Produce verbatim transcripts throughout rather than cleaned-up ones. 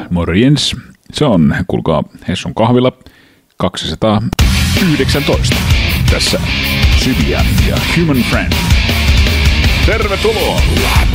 morjens. Se on, kuulkaa, Hessun kahvila kaksisataayhdeksäntoista. Tässä Sybian ja Human Friend. Tervetuloa!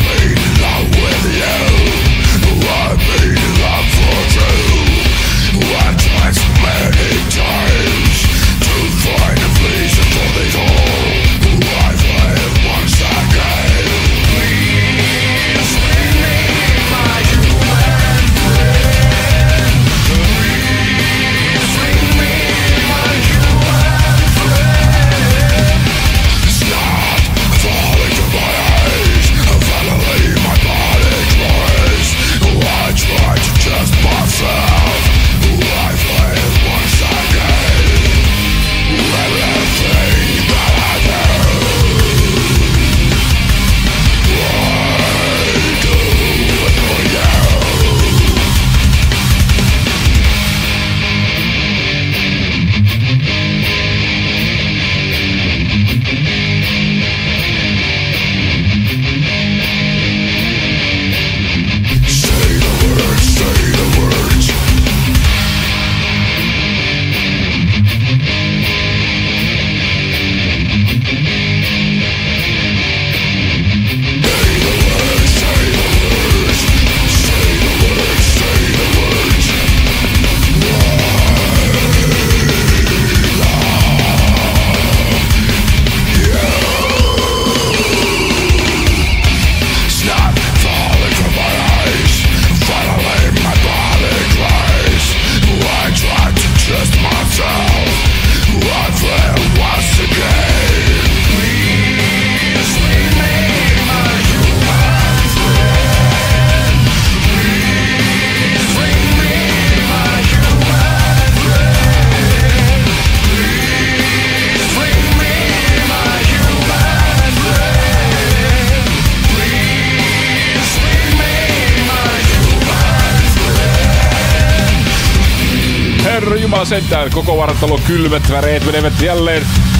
Sentään koko vartalo kylmät väreet menevät jälleen.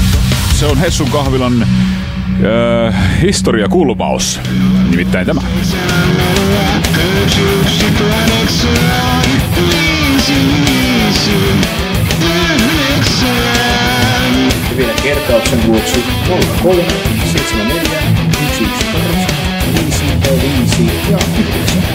Se on Hessun kahvilan äh, historiakulmaus. Nimittäin tämä. Vielä kertauksen vuoksi nolla kolme seitsemän neljä yksi yksi kahdeksan viisi viisi ja yhdeksän.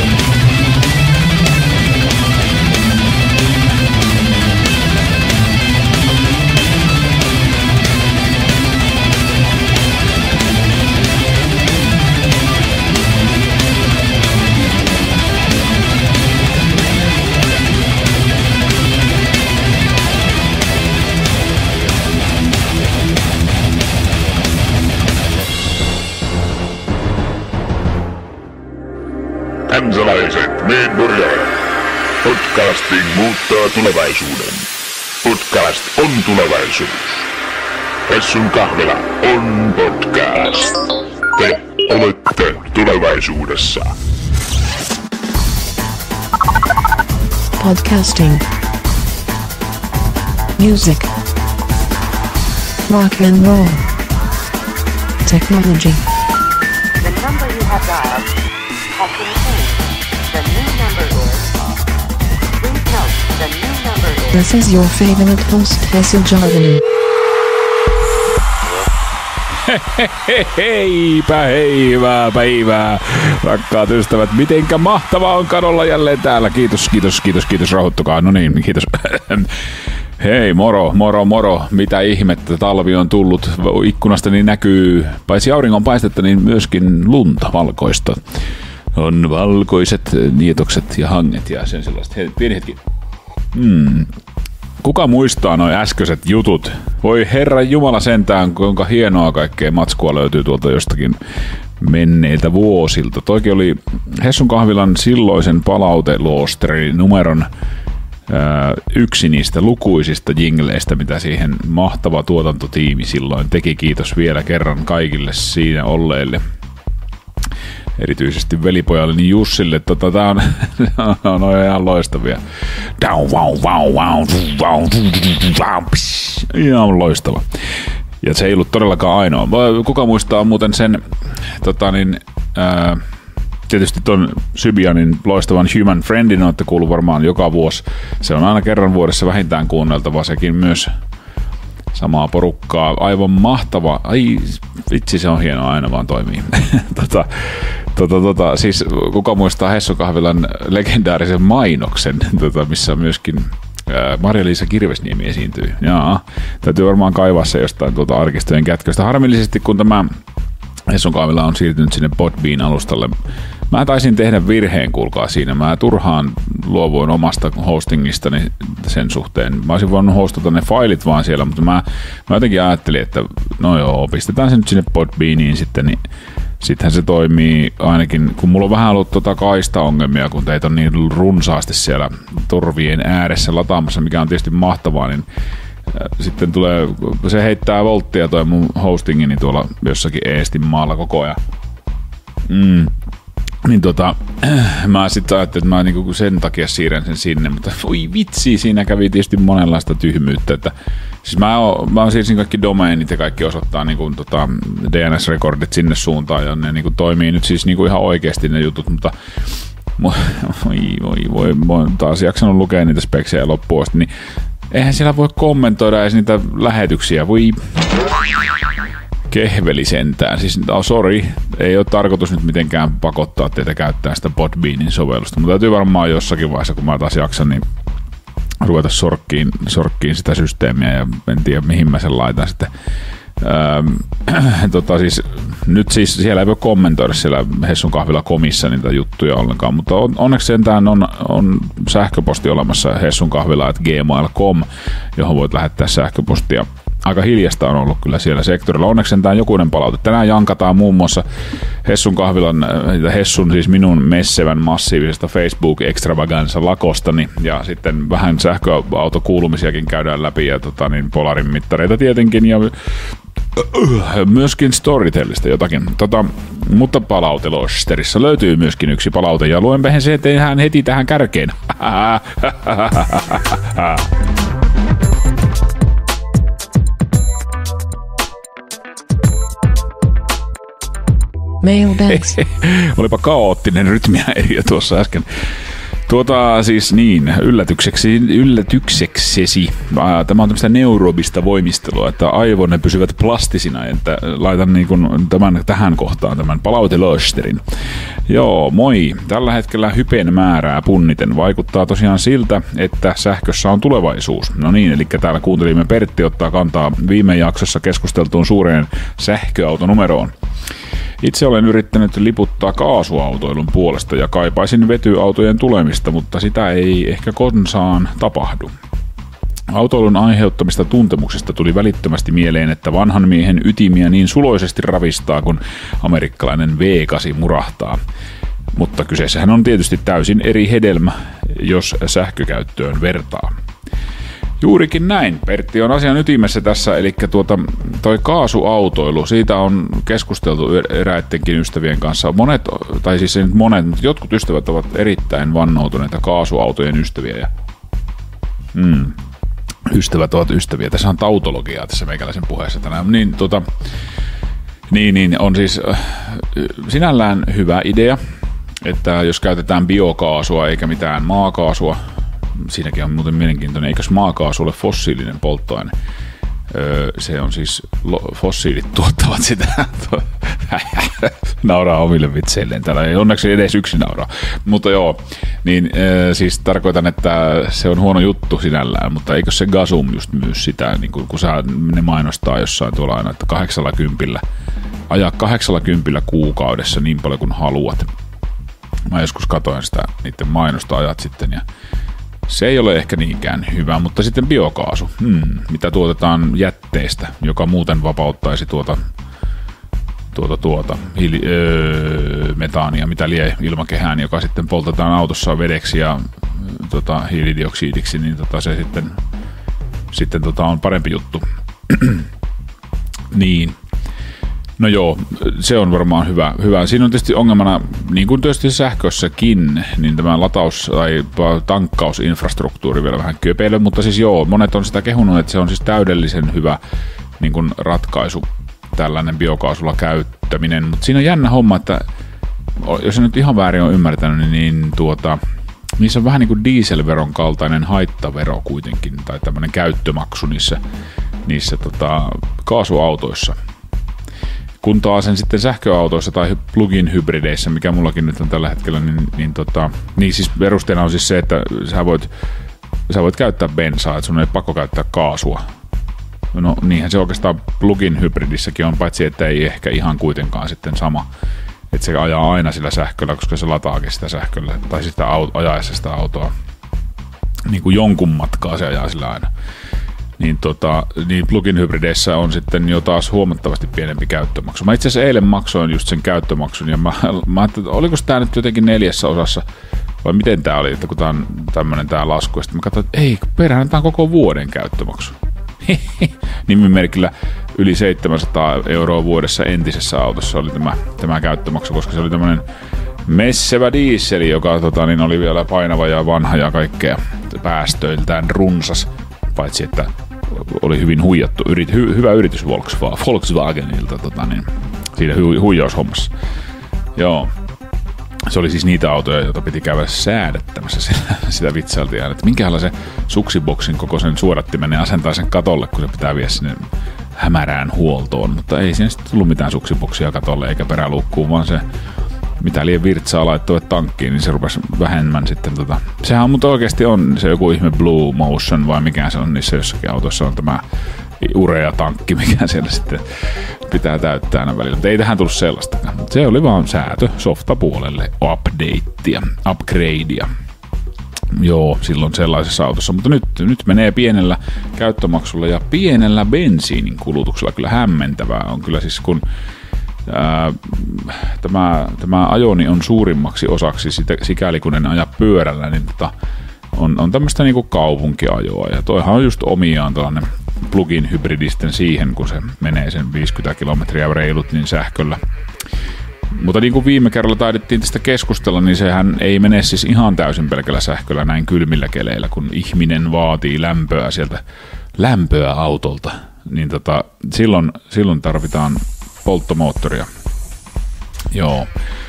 Kansalaiset, me Norjala. Podcasting muuttaa tulevaisuuden. Podcast on tulevaisuus. Hessun kahvila on podcast. Te olette tulevaisuudessa. Podcasting. Music. Rock and roll. Technology. The number you have dialed has been changed. The new number is... Please note, the new number is... This is your favorite host, Hessu Jarvinen. Heipä heivää päivää, rakkaat ystävät. Mitenkä mahtavaa on kadolla jälleen täällä. Kiitos, kiitos, kiitos, kiitos. Rauhoittukaa. No niin, kiitos. Hei, moro, moro, moro. Mitä ihmettä, talvi on tullut. Ikkunasta niin näkyy, paitsi auringon paistetta, niin myöskin lunta valkoista. On valkoiset niitokset ja hanget ja sen sellaiset. Hei, pieni hetki. Hmm. Kuka muistaa noi äskeiset jutut? Voi herra jumala sentään, kuinka hienoa kaikkea matskua löytyy tuolta jostakin menneiltä vuosilta. Toikin oli Hessun kahvilan silloisen palauteloosterin numeron ää, yksi niistä lukuisista jingleistä, mitä siihen mahtava tuotantotiimi silloin teki. Kiitos vielä kerran kaikille siinä olleille. Erityisesti velipojalleni Jussille. Tota, tää on, on, on ihan loistavia. Ihan loistava. Ja se ei ollut todellakaan ainoa. Kuka muistaa muuten sen tota niin, ää, tietysti ton Sybianin loistavan Human Friendin olette kuullut varmaan joka vuosi. Se on aina kerran vuodessa vähintään kuunneltava, sekin myös samaa porukkaa. Aivan mahtava. Ai vitsi, se on hienoa, aina vaan toimii. tota, tota, tota, siis kuka muistaa Hessun kahvilan legendaarisen mainoksen, tota, missä myöskin Marja-Liisa Kirvesniemi esiintyy. Jaa, täytyy varmaan kaivaa se jostain tuota arkistojen kätköstä. Harmillisesti, kun tämä Hessun kahvila on siirtynyt sinne Podbean alustalle. Mä taisin tehdä virheen, kuulkaa siinä. Mä turhaan luovuin omasta hostingistani sen suhteen. Mä olisin voinut hostata ne failit vaan siellä, mutta mä, mä jotenkin ajattelin, että no joo, pistetään se nyt sinne Podbeaniin sitten, niin sittenhän se toimii ainakin, kun mulla on vähän ollut tota kaista-ongelmia, kun teitä on niin runsaasti siellä torvien ääressä lataamassa, mikä on tietysti mahtavaa, niin sitten tulee, se heittää volttia toi mun hostingini tuolla jossakin Eestin maalla koko ajan. Mm. Niin tota, mä sitten ajattelin, että mä niinku sen takia siirrän sen sinne, mutta voi vitsi, siinä kävi tietysti monenlaista tyhmyyttä, että siis mä, oon, mä siirsin kaikki domeinit ja kaikki osoittaa niinku tota D N S-rekordit sinne suuntaan ja ne niinku toimii nyt siis niinku ihan oikeasti ne jutut, mutta voi, voi, voi, voi taas jaksanut lukea niitä speksejä loppuun asti, niin eihän siellä voi kommentoida edes niitä lähetyksiä, voi kehveli sentään. Siis, oh, sorry, ei ole tarkoitus nyt mitenkään pakottaa teitä käyttää sitä Podbeanin sovellusta, mutta täytyy varmaan jossakin vaiheessa, kun mä taas jaksan, niin ruveta sorkkiin, sorkkiin sitä systeemiä ja en tiedä mihin mä sen laitan sitten. Öö, tota siis, nyt siis siellä ei voi kommentoida siellä Hessun kahvila komissa niitä juttuja ollenkaan, mutta on, onneksi sentään on, on sähköposti olemassa Hessun kahvila at gmail piste com, johon voit lähettää sähköpostia. Aika hiljasta on ollut kyllä siellä sektorilla. Onneksi sentään jokunen palaute. Tänään jankataan muun muassa Hessun kahvilan, Hessun siis minun messevän massiivisesta Facebook-extravaganza lakostani ja sitten vähän sähköautokuulumisiakin käydään läpi ja tota, niin Polarin mittareita tietenkin ja myöskin Storytellista jotakin. Tota, mutta palautelosterissa löytyy myöskin yksi palaute ja luenpähän se tehdään heti tähän kärkeen. Mailbags. Olipa kaoottinen rytmiä tuossa äsken. Tuota siis niin, yllätykseksi, yllätykseksesi. Tämä on tämmöistä neurobista voimistelua, että aivonne pysyvät plastisina, että laitan niin kuin tämän tähän kohtaan tämän palautelösterin. Joo, moi. Tällä hetkellä hypen määrää punniten vaikuttaa tosiaan siltä, että sähkössä on tulevaisuus. No niin, eli täällä kuuntelimme Pertti ottaa kantaa viime jaksossa keskusteltuun suureen sähköautonumeroon. Itse olen yrittänyt liputtaa kaasuautoilun puolesta ja kaipaisin vetyautojen tulemista, mutta sitä ei ehkä konsaan tapahdu. Autoilun aiheuttamista tuntemuksista tuli välittömästi mieleen, että vanhan miehen ytimiä niin suloisesti ravistaa, kun amerikkalainen V kahdeksan murahtaa. Mutta kyseessähän on tietysti täysin eri hedelmä, jos sähkökäyttöön vertaa. Juurikin näin. Pertti on asian ytimessä tässä, eli tuota, toi kaasuautoilu, siitä on keskusteltu eräittenkin ystävien kanssa. Monet, tai siis nyt monet, mutta jotkut ystävät ovat erittäin vannoutuneita kaasuautojen ystäviä. Ja, mm, ystävät ovat ystäviä. Tässä on tautologiaa tässä meikäläisen puheessa tänään. Niin, tuota, niin, niin on siis äh, sinällään hyvä idea, että jos käytetään biokaasua eikä mitään maakaasua, siinäkin on muuten mielenkiintoinen, eikös maakaasu ole fossiilinen polttoaine? Öö, se on siis, fossiilit tuottavat sitä. Nauraa omille vitseilleen. Täällä ei onneksi edes yksi nauraa. Mutta joo, niin öö, siis tarkoitan, että se on huono juttu sinällään, mutta eikö se Gasum just myy sitä, niin kun, kun sä, ne mainostaa jossain tuolla aina, että kahdeksalla kympillä, ajaa kahdeksalla kympillä kuukaudessa niin paljon kuin haluat. Mä joskus katoin sitä niiden mainosta ajat sitten ja se ei ole ehkä niinkään hyvä, mutta sitten biokaasu, hmm, mitä tuotetaan jätteestä, joka muuten vapauttaisi tuota, tuota, tuota hiili, öö, metaania, mitä lie ilmakehään, joka sitten poltetaan autossa vedeksi ja tota, hiilidioksidiksi, niin tota, se sitten, sitten tota, on parempi juttu. Niin. No joo, se on varmaan hyvä. hyvä. Siinä on tietysti ongelmana, niin kuin tietysti sähkössäkin, niin tämä lataus- tai tankkausinfrastruktuuri vielä vähän köpeilö, mutta siis joo, monet on sitä kehunut, että se on siis täydellisen hyvä niin kuin ratkaisu, tällainen biokaasulla käyttäminen, mutta siinä on jännä homma, että jos en nyt ihan väärin ole ymmärtänyt, niin, niin tuota, niissä on vähän niin kuin dieselveron kaltainen haittavero kuitenkin, tai tämmöinen käyttömaksu niissä, niissä tota, kaasuautoissa. Kun taas sen sitten sähköautoissa tai plug-in hybrideissä, mikä mullakin nyt on tällä hetkellä, niin, niin, tota, niin siis perusteena on siis se, että sä voit, sä voit käyttää bensaa, että sun ei pakko käyttää kaasua. No niinhän se oikeastaan plug-in hybridissäkin on, paitsi että ei ehkä ihan kuitenkaan sitten sama. Että se ajaa aina sillä sähköllä, koska se lataakin sitä sähköllä, tai sitä auto, ajaessa sitä autoa. Niin kuin jonkun matkaa se ajaa sillä aina. Niin, tota, niin plug-in hybrideissä on sitten jo taas huomattavasti pienempi käyttömaksu. Mä itse asiassa eilen maksoin just sen käyttömaksun, ja mä, mä ajattelin, että oliko tämä nyt jotenkin neljässä osassa, vai miten tämä oli, että kun tämä on tämmöinen tämä lasku, ja sitten mä katsoin, että ei, perään, tämä on koko vuoden käyttömaksu. Nimimerkillä yli seitsemänsataa euroa vuodessa entisessä autossa oli tämä, tämä käyttömaksu, koska se oli tämmöinen messevä diisseli, joka tota, niin oli vielä painava ja vanha ja kaikkea päästöiltään runsas, paitsi että oli hyvin huijattu, yrit, hy, hyvä yritys Volkswagenilta tota, niin, siinä hu, huijaushommassa. Joo. Se oli siis niitä autoja, joita piti käydä säädettämässä sitä, sitä vitsailtiin aina, että minkälaisen suksiboksin kokoisen suodattimen ne asentaa sen katolle, kun se pitää viedä sinne hämärään huoltoon. Mutta ei siinä sitten tullut mitään suksiboksia katolle eikä peräluukkuun, vaan se mitä liian virtsaa laittoivat tankkiin, niin se rupesi vähemmän sitten tota. Sehän mutta oikeasti on se joku ihme Blue Motion vai mikä se on niissä jossakin autossa on tämä urea-tankki, mikä siellä sitten pitää täyttää aina välillä. Mutta ei tähän tullut sellaistakaan. Se oli vaan säätö softapuolelle, updatea, upgradea. Joo, silloin sellaisessa autossa. Mutta nyt, nyt menee pienellä käyttömaksulla ja pienellä bensiinin kulutuksella. Kyllä hämmentävää on kyllä siis, kun ää, tämä, tämä ajoni on suurimmaksi osaksi sitä, sikäli kun en aja pyörällä, niin tota, on, on tämmöistä niinku kaupunkiajoa. Ja toihan on just omiaan tällainen plug-in hybridisten siihen, kun se menee sen viisikymmentä kilometriä reilut niin sähköllä. Mutta niin kuin viime kerralla taidettiin tästä keskustella, niin sehän ei mene siis ihan täysin pelkällä sähköllä näin kylmillä keleillä, kun ihminen vaatii lämpöä sieltä, lämpöä autolta, niin tota, silloin, silloin tarvitaan polttomoottoria. Joo.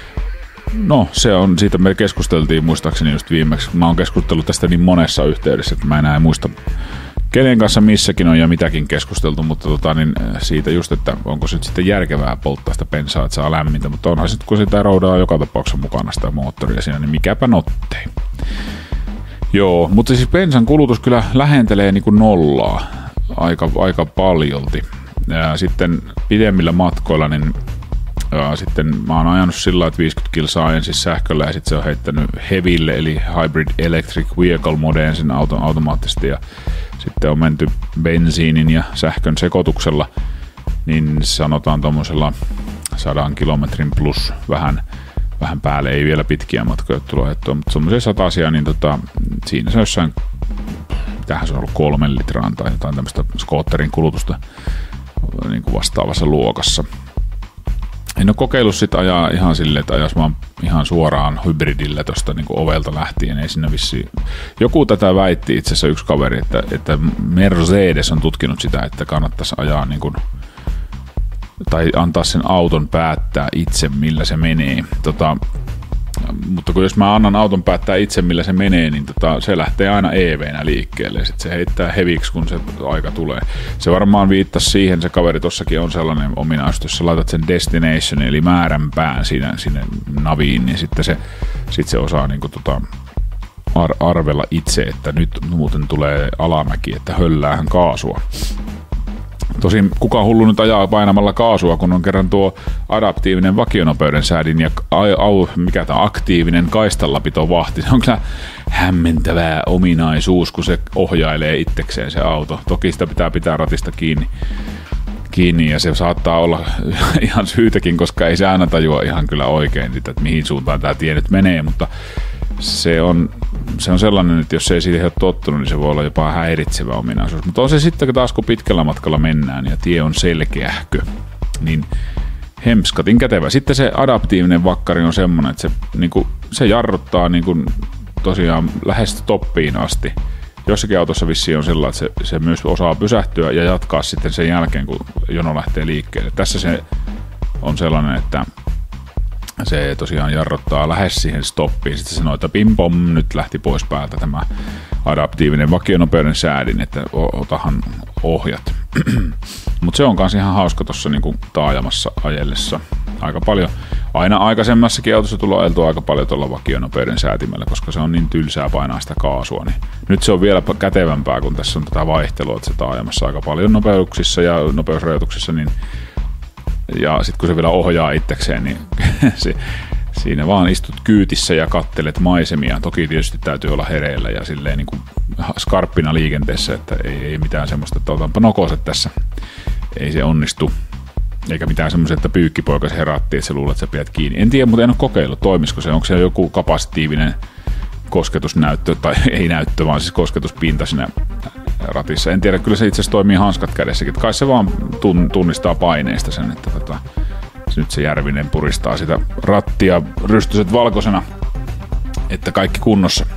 No, se on, siitä me keskusteltiin muistaakseni just viimeksi. Mä oon keskustellut tästä niin monessa yhteydessä, että mä enää muista kenen kanssa missäkin on ja mitäkin keskusteltu, mutta tota, niin siitä just, että onko se sitten järkevää polttaa sitä bensaa, että saa lämmintä, mutta onhan sitten, kun sitä roudaa joka tapauksessa mukana sitä moottoria siinä, niin mikäpä nottei. Joo, mutta siis bensan kulutus kyllä lähentelee niin kuin nollaa aika, aika paljolti. Ja sitten pidemmillä matkoilla, niin ja sitten mä oon ajanut sillä lailla, että viisikymmentä kilsaa ensin sähköllä ja sitten se on heittänyt heaville eli hybrid electric vehicle modeen sen auton automaattisesti ja sitten on menty bensiinin ja sähkön sekoituksella, niin sanotaan tuommoisella sadan kilometrin plus vähän, vähän päälle, ei vielä pitkiä matkoja tulla ajettua, mutta semmoisia satasia, niin tota, siinä se on jossain, mitähän se on ollut kolmen litraan tai jotain tämmöistä skootterin kulutusta niin kuin vastaavassa luokassa. En ole kokeillut sitä ajaa ihan silleen, että ajas vaan ihan suoraan hybridillä tuosta niin kuin ovelta lähtien. Ei sinne vissiin. Joku tätä väitti itse asiassa yksi kaveri, että, että Mercedes on tutkinut sitä, että kannattaisi ajaa niin kuin, tai antaa sen auton päättää itse, millä se menee. Tota, mutta kun jos mä annan auton päättää itse, millä se menee, niin tota, se lähtee aina E V-nä liikkeelle. Sitten se heittää heviksi, kun se aika tulee. Se varmaan viittasi siihen, se kaveri tossakin on sellainen ominaisuus, jos sä laitat sen destination, eli määränpään sinne, sinne naviin, niin sitten se, sit se osaa niin kuin, tota, ar- arvella itse, että nyt muuten tulee alamäki, että hölläähän kaasua. Tosin kuka hullu nyt ajaa painamalla kaasua, kun on kerran tuo adaptiivinen vakionopeuden säädin ja au, mikä tämä aktiivinen kaistallapito-vahti. Se on kyllä hämmentävää ominaisuus, kun se ohjailee itsekseen se auto. Toki sitä pitää pitää ratista kiinni, kiinni ja se saattaa olla ihan syytäkin, koska ei se aina tajua ihan kyllä oikein, että mihin suuntaan tämä tie nyt menee, mutta se on, se on sellainen, että jos ei siitä ole tottunut, niin se voi olla jopa häiritsevä ominaisuus. Mutta on se sitten taas, kun pitkällä matkalla mennään ja tie on selkeähkö, niin hemskatin kätevä. Sitten se adaptiivinen vakkari on semmoinen, että se, niin kuin, se jarruttaa niin kuin, tosiaan lähes toppiin asti. Jossakin autossa vissiin on sellainen, että se, se myös osaa pysähtyä ja jatkaa sitten sen jälkeen, kun jono lähtee liikkeelle. Tässä se on sellainen, että se tosiaan jarrottaa lähes siihen stoppiin. Sitten se sanoo, että pim pom, nyt lähti pois päältä tämä adaptiivinen vakionopeuden säädin, että otahan ohjat. Mutta se on kans ihan hauska tuossa niinku taajamassa ajellessa. Aika paljon. Aina aikaisemmassakin autossa tullut ajeltua aika paljon tuolla vakionopeuden säätimellä, koska se on niin tylsää painaa sitä kaasua. Niin nyt se on vielä kätevämpää, kun tässä on tätä vaihtelua, että se taajamassa aika paljon nopeuksissa ja nopeusrajoituksissa. Niin, ja sitten kun se vielä ohjaa itsekseen, niin se, siinä vaan istut kyytissä ja kattelet maisemia. Toki tietysti täytyy olla hereillä ja silleen niin kuin skarppina liikenteessä, että ei, ei mitään semmoista, että otanpa nokoset tässä. Ei se onnistu. Eikä mitään semmoista, että pyykkipoika se herätti, että se luulee, että sä pidät kiinni. En tiedä, mutta en ole kokeillut, toimisiko se. Onko se joku kapasitiivinen kosketusnäyttö, tai ei näyttö, vaan siis kosketuspinta siinä ratissa. En tiedä, kyllä se itse asiassa toimii hanskat kädessäkin. Kai se vaan tunnistaa paineista sen, että tota, nyt se Järvinen puristaa sitä rattia rystyset valkoisena, että kaikki kunnossa.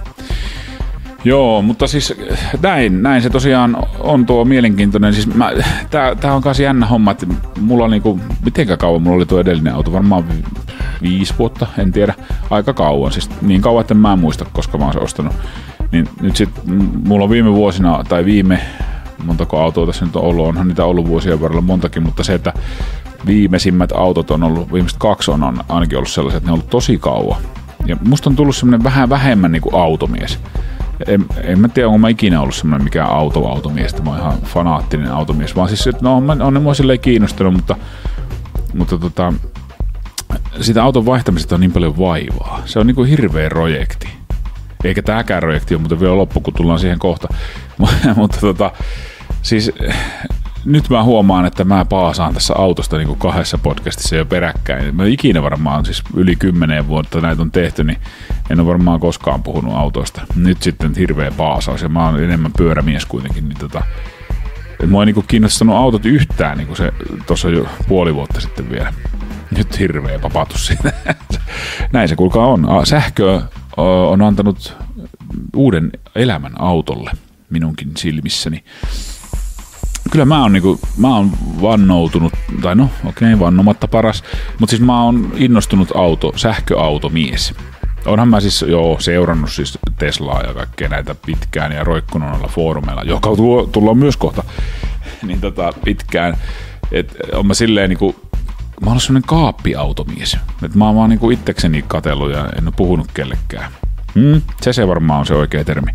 Joo, mutta siis näin, näin se tosiaan on tuo mielenkiintoinen. Siis mä, tää, tää on kanssa jännä homma, että mulla on niinku, mitenkä kauan mulla oli tuo edellinen auto, varmaan vi, viisi vuotta, en tiedä, aika kauan. Siis niin kauan, että mä en muista, koska mä oon se ostanut. Niin nyt sit mulla on viime vuosina, tai viime, montako autoa tässä nyt on ollut, onhan niitä ollut vuosien varrella montakin, mutta se, että viimeisimmät autot on ollut, viimeiset kaksi on, on ainakin ollut sellaiset, että ne on ollut tosi kauan. Ja musta on tullut semmonen vähän vähemmän niinku automies. En, en mä tiedä, onko mä ikinä ollut semmoinen mikään auto-automies, että mä oon ihan fanaattinen automies, vaan siis, että no on, on ne mua silleen kiinnostunut, mutta, mutta tota, sitä auton vaihtamisesta on niin paljon vaivaa. Se on niin kuin hirveä projekti. Eikä tääkään projekti ole muuten vielä loppu, kun tullaan siihen kohta. Mutta tota, siis nyt mä huomaan, että mä paasaan tässä autosta niin kuin kahdessa podcastissa jo peräkkäin. Mä ikinä varmaan, siis yli kymmenen vuotta näitä on tehty, niin en ole varmaan koskaan puhunut autoista. Nyt sitten hirveä paasaus, ja mä oon enemmän pyörämies kuitenkin, niin tota, mua ei niin kuin kiinnostanut autot yhtään, niin kuin se tuossa jo puoli vuotta sitten vielä. Nyt hirveä papatus siitä. Näin se kuulkaa on. Sähkö on antanut uuden elämän autolle minunkin silmissäni. Kyllä mä oon, niinku, mä oon vannoutunut, tai no okei, okay, vannomatta paras, mutta siis mä oon innostunut auto, sähköautomies. Onhan mä siis jo seurannut siis Teslaa ja kaikkea näitä pitkään ja roikkunut noilla foorumeilla, joka tullaan myös kohta, niin tota pitkään. Et on mä silleen niinku, mä oon ollut semmonen kaappiautomies. Et mä oon vaan niinku itsekseni katsellut ja en oo puhunut kellekään. Mm, se se varmaan on se oikea termi.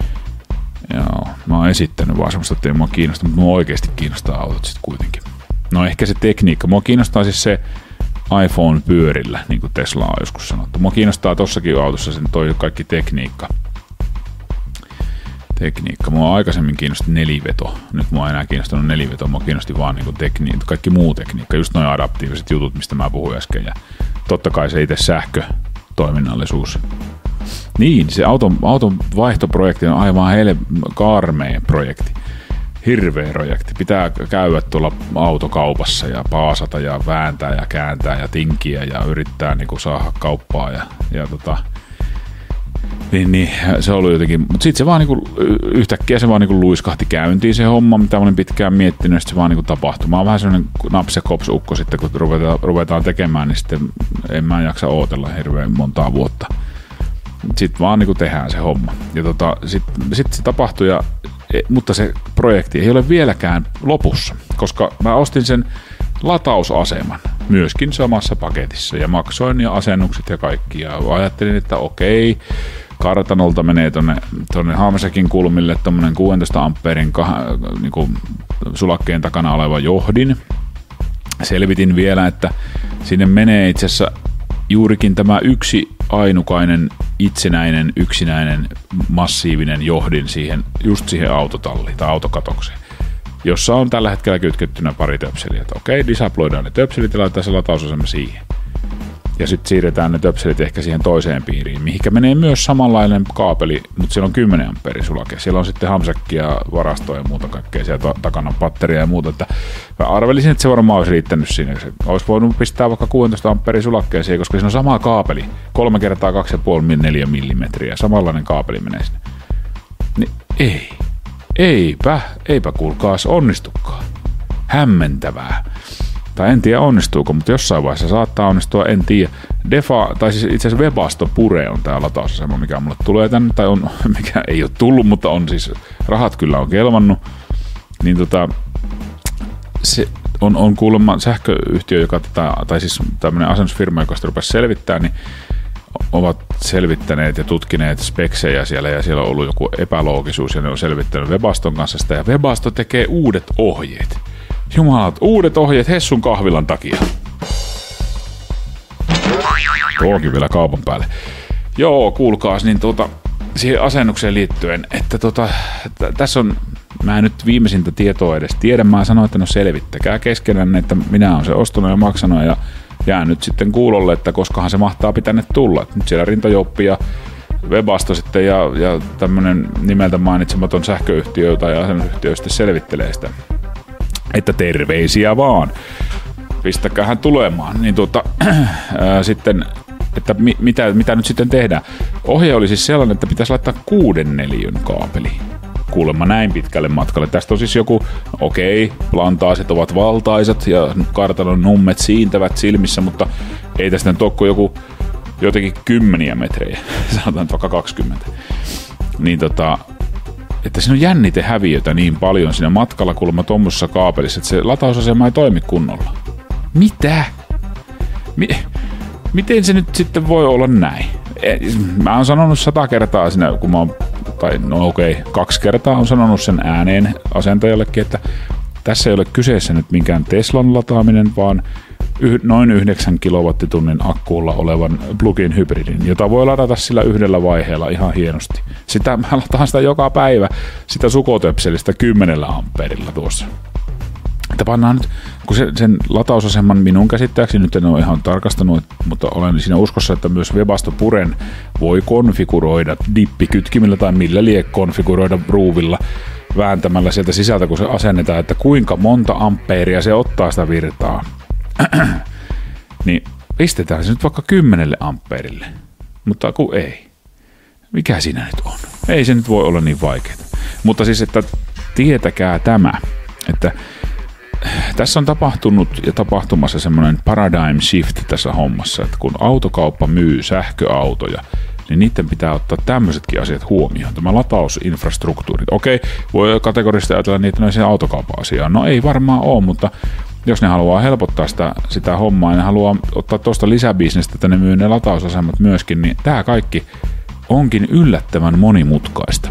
Joo, mä oon esittänyt vaan semmoista, että ei mua kiinnosta, mutta mua oikeasti kiinnostaa autot sit kuitenkin. No ehkä se tekniikka. Mua kiinnostaa siis se iPhone pyörillä, niin kuin Tesla on joskus sanottu. Mua kiinnostaa tossakin autossa sen toi kaikki tekniikka. Tekniikka. Mua aikaisemmin kiinnosti neliveto. Nyt mua ei enää kiinnostanut neliveto. Mua kiinnosti vaan niin tekniikka, kaikki muu tekniikka. Just noin adaptiiviset jutut, mistä mä puhuin äsken. Ja totta kai se itse sähkötoiminnallisuus. Niin, se auton, auton vaihtoprojekti on aivan heille karmea projekti. Hirveä projekti. Pitää käydä tuolla autokaupassa ja paasata ja vääntää ja kääntää ja tinkiä ja yrittää niinku saada kauppaa. Ja, ja tota, niin, niin, se on ollut jotenkin, mutta sitten se vaan niinku, yhtäkkiä se vaan niinku luiskahti käyntiin se homma, mitä mä olin pitkään miettinyt, ja se vaan niinku tapahtui. Mä oon vähän sellainen naps ja kops ukko sitten, kun ruvetaan, ruvetaan tekemään, niin sitten en mä jaksa ootella hirveän montaa vuotta. Sitten vaan niin kuin tehdään se homma. Ja tota, sitten sit se tapahtui, ja, mutta se projekti ei ole vieläkään lopussa, koska mä ostin sen latausaseman myöskin samassa paketissa ja maksoin ja asennukset ja kaikki. Ja ajattelin, että okei, kartanolta menee tonne, tonne Haamasäkin kulmille tommonen kuusitoista ampeerin niin kuin sulakkeen takana oleva johdin. Selvitin vielä, että sinne menee itse asiassa juurikin tämä yksi ainukainen, itsenäinen, yksinäinen, massiivinen johdin siihen, just siihen autotalliin tai autokatokseen, jossa on tällä hetkellä kytkettynä pari töpseliä. Okei, okay, disabloidaan ne töpselit ja laitetaan se latausasema siihen. Ja sitten siirretään ne töpselit ehkä siihen toiseen piiriin, mihinkä menee myös samanlainen kaapeli, mutta siellä on kymmenen ampeerin sulake. Siellä on sitten hamsäkkiä, varastoja ja muuta kaikkea, siellä takana patteria ja muuta. Että mä arvelisin, että se varmaan olisi riittänyt siinä. Se olisi voinut pistää vaikka kuusitoista ampeerin sulakkeen siihen, koska siinä on sama kaapeli. Kolme kertaa kaksi pilkku viisi neljä millimetriä. Samanlainen kaapeli menee sinne. Niin ei. Eipä. Eipä kuulkaas onnistukaan. Hämmentävää. Tai en tiedä onnistuuko, mutta jossain vaiheessa saattaa onnistua, en tiedä. Defa, tai siis itse asiassa Webasto Pure on tää latausasema, mikä mulle tulee tänne, tai on, mikä ei ole tullut, mutta on siis, rahat kyllä on kelvannut. Niin tota, se on, on kuulemma sähköyhtiö, joka tätä, tai siis tämmönen asennusfirma, joka sitä rupesi selvittää, niin ovat selvittäneet ja tutkineet speksejä siellä, ja siellä on ollut joku epäloogisuus, ja ne on selvittänyt Webaston kanssa sitä, ja Webasto tekee uudet ohjeet. Jumalat, uudet ohjeet Hessun kahvilan takia. Tuokin vielä kaupan päälle. Joo, kuulkaas, niin tuota, siihen asennukseen liittyen, että tota, t- tässä on, mä en nyt viimeisintä tietoa edes tiedä, mä sanoin, että no selvittäkää keskenään, että minä olen se ostanut ja maksanut, ja jään nyt sitten kuulolle, että koskahan se mahtaa pitänne tulla. Et nyt siellä Rintajouppi ja Webasto sitten ja, ja tämmönen nimeltä mainitsematon sähköyhtiö tai asennusyhtiö sitten selvittelee sitä. Että terveisiä vaan. Pistäkäähän tulemaan. Niin tuota, ää, sitten, että mi, mitä, mitä nyt sitten tehdään. Ohje oli siis sellainen, että pitäisi laittaa kuuden neliön kaapeli. Kuulemma näin pitkälle matkalle. Tästä on siis joku, okei, plantaasit ovat valtaisat ja kartanon nummet siintävät silmissä, mutta ei tästä nyt ole kuin joku jotenkin kymmeniä metrejä. Sanotaan vaikka kaksikymmentä. Niin tota... että siinä on jännitehäviötä niin paljon siinä matkalla kuulemma tuommoisessa kaapelissa, että se latausasema ei toimi kunnolla. Mitä? Mi- Miten se nyt sitten voi olla näin? Mä oon sanonut sata kertaa siinä, kun mä oon, tai no okei, okay, kaksi kertaa on sanonut sen ääneen asentajallekin, että tässä ei ole kyseessä nyt minkään Teslan lataaminen, vaan yh- noin yhdeksän kilowattitunnin akkuulla olevan plug-in hybridin, jota voi ladata sillä yhdellä vaiheella ihan hienosti. Sitä, mä lataan sitä joka päivä, sitä sukotöpselistä kymmenellä amperilla tuossa. Että pannaan nyt, kun se, sen latausaseman minun käsittääkseni nyt en ole ihan tarkastanut, mutta olen siinä uskossa, että myös Webasto Puren voi konfiguroida dippikytkimillä tai millä lie konfiguroida ruuvilla vääntämällä sieltä sisältä, kun se asennetaan, että kuinka monta ampeeria se ottaa sitä virtaa. Niin pistetään se nyt vaikka kymmenelle ampeerille, mutta kun ei. Mikä siinä nyt on? Ei se nyt voi olla niin vaikeaa. Mutta siis, että tietäkää tämä, että tässä on tapahtunut ja tapahtumassa semmoinen paradigm shift tässä hommassa, että kun autokauppa myy sähköautoja, niin niiden pitää ottaa tämmöisetkin asiat huomioon. Tämä latausinfrastruktuuri. Okei, voi kategorisesti ajatella niitä noin sen autokaupan asiaan. No ei varmaan ole, mutta jos ne haluaa helpottaa sitä, sitä hommaa ja ne haluaa ottaa tuosta lisäbisnestä, että ne myy ne latausasemat myöskin, niin tämä kaikki onkin yllättävän monimutkaista.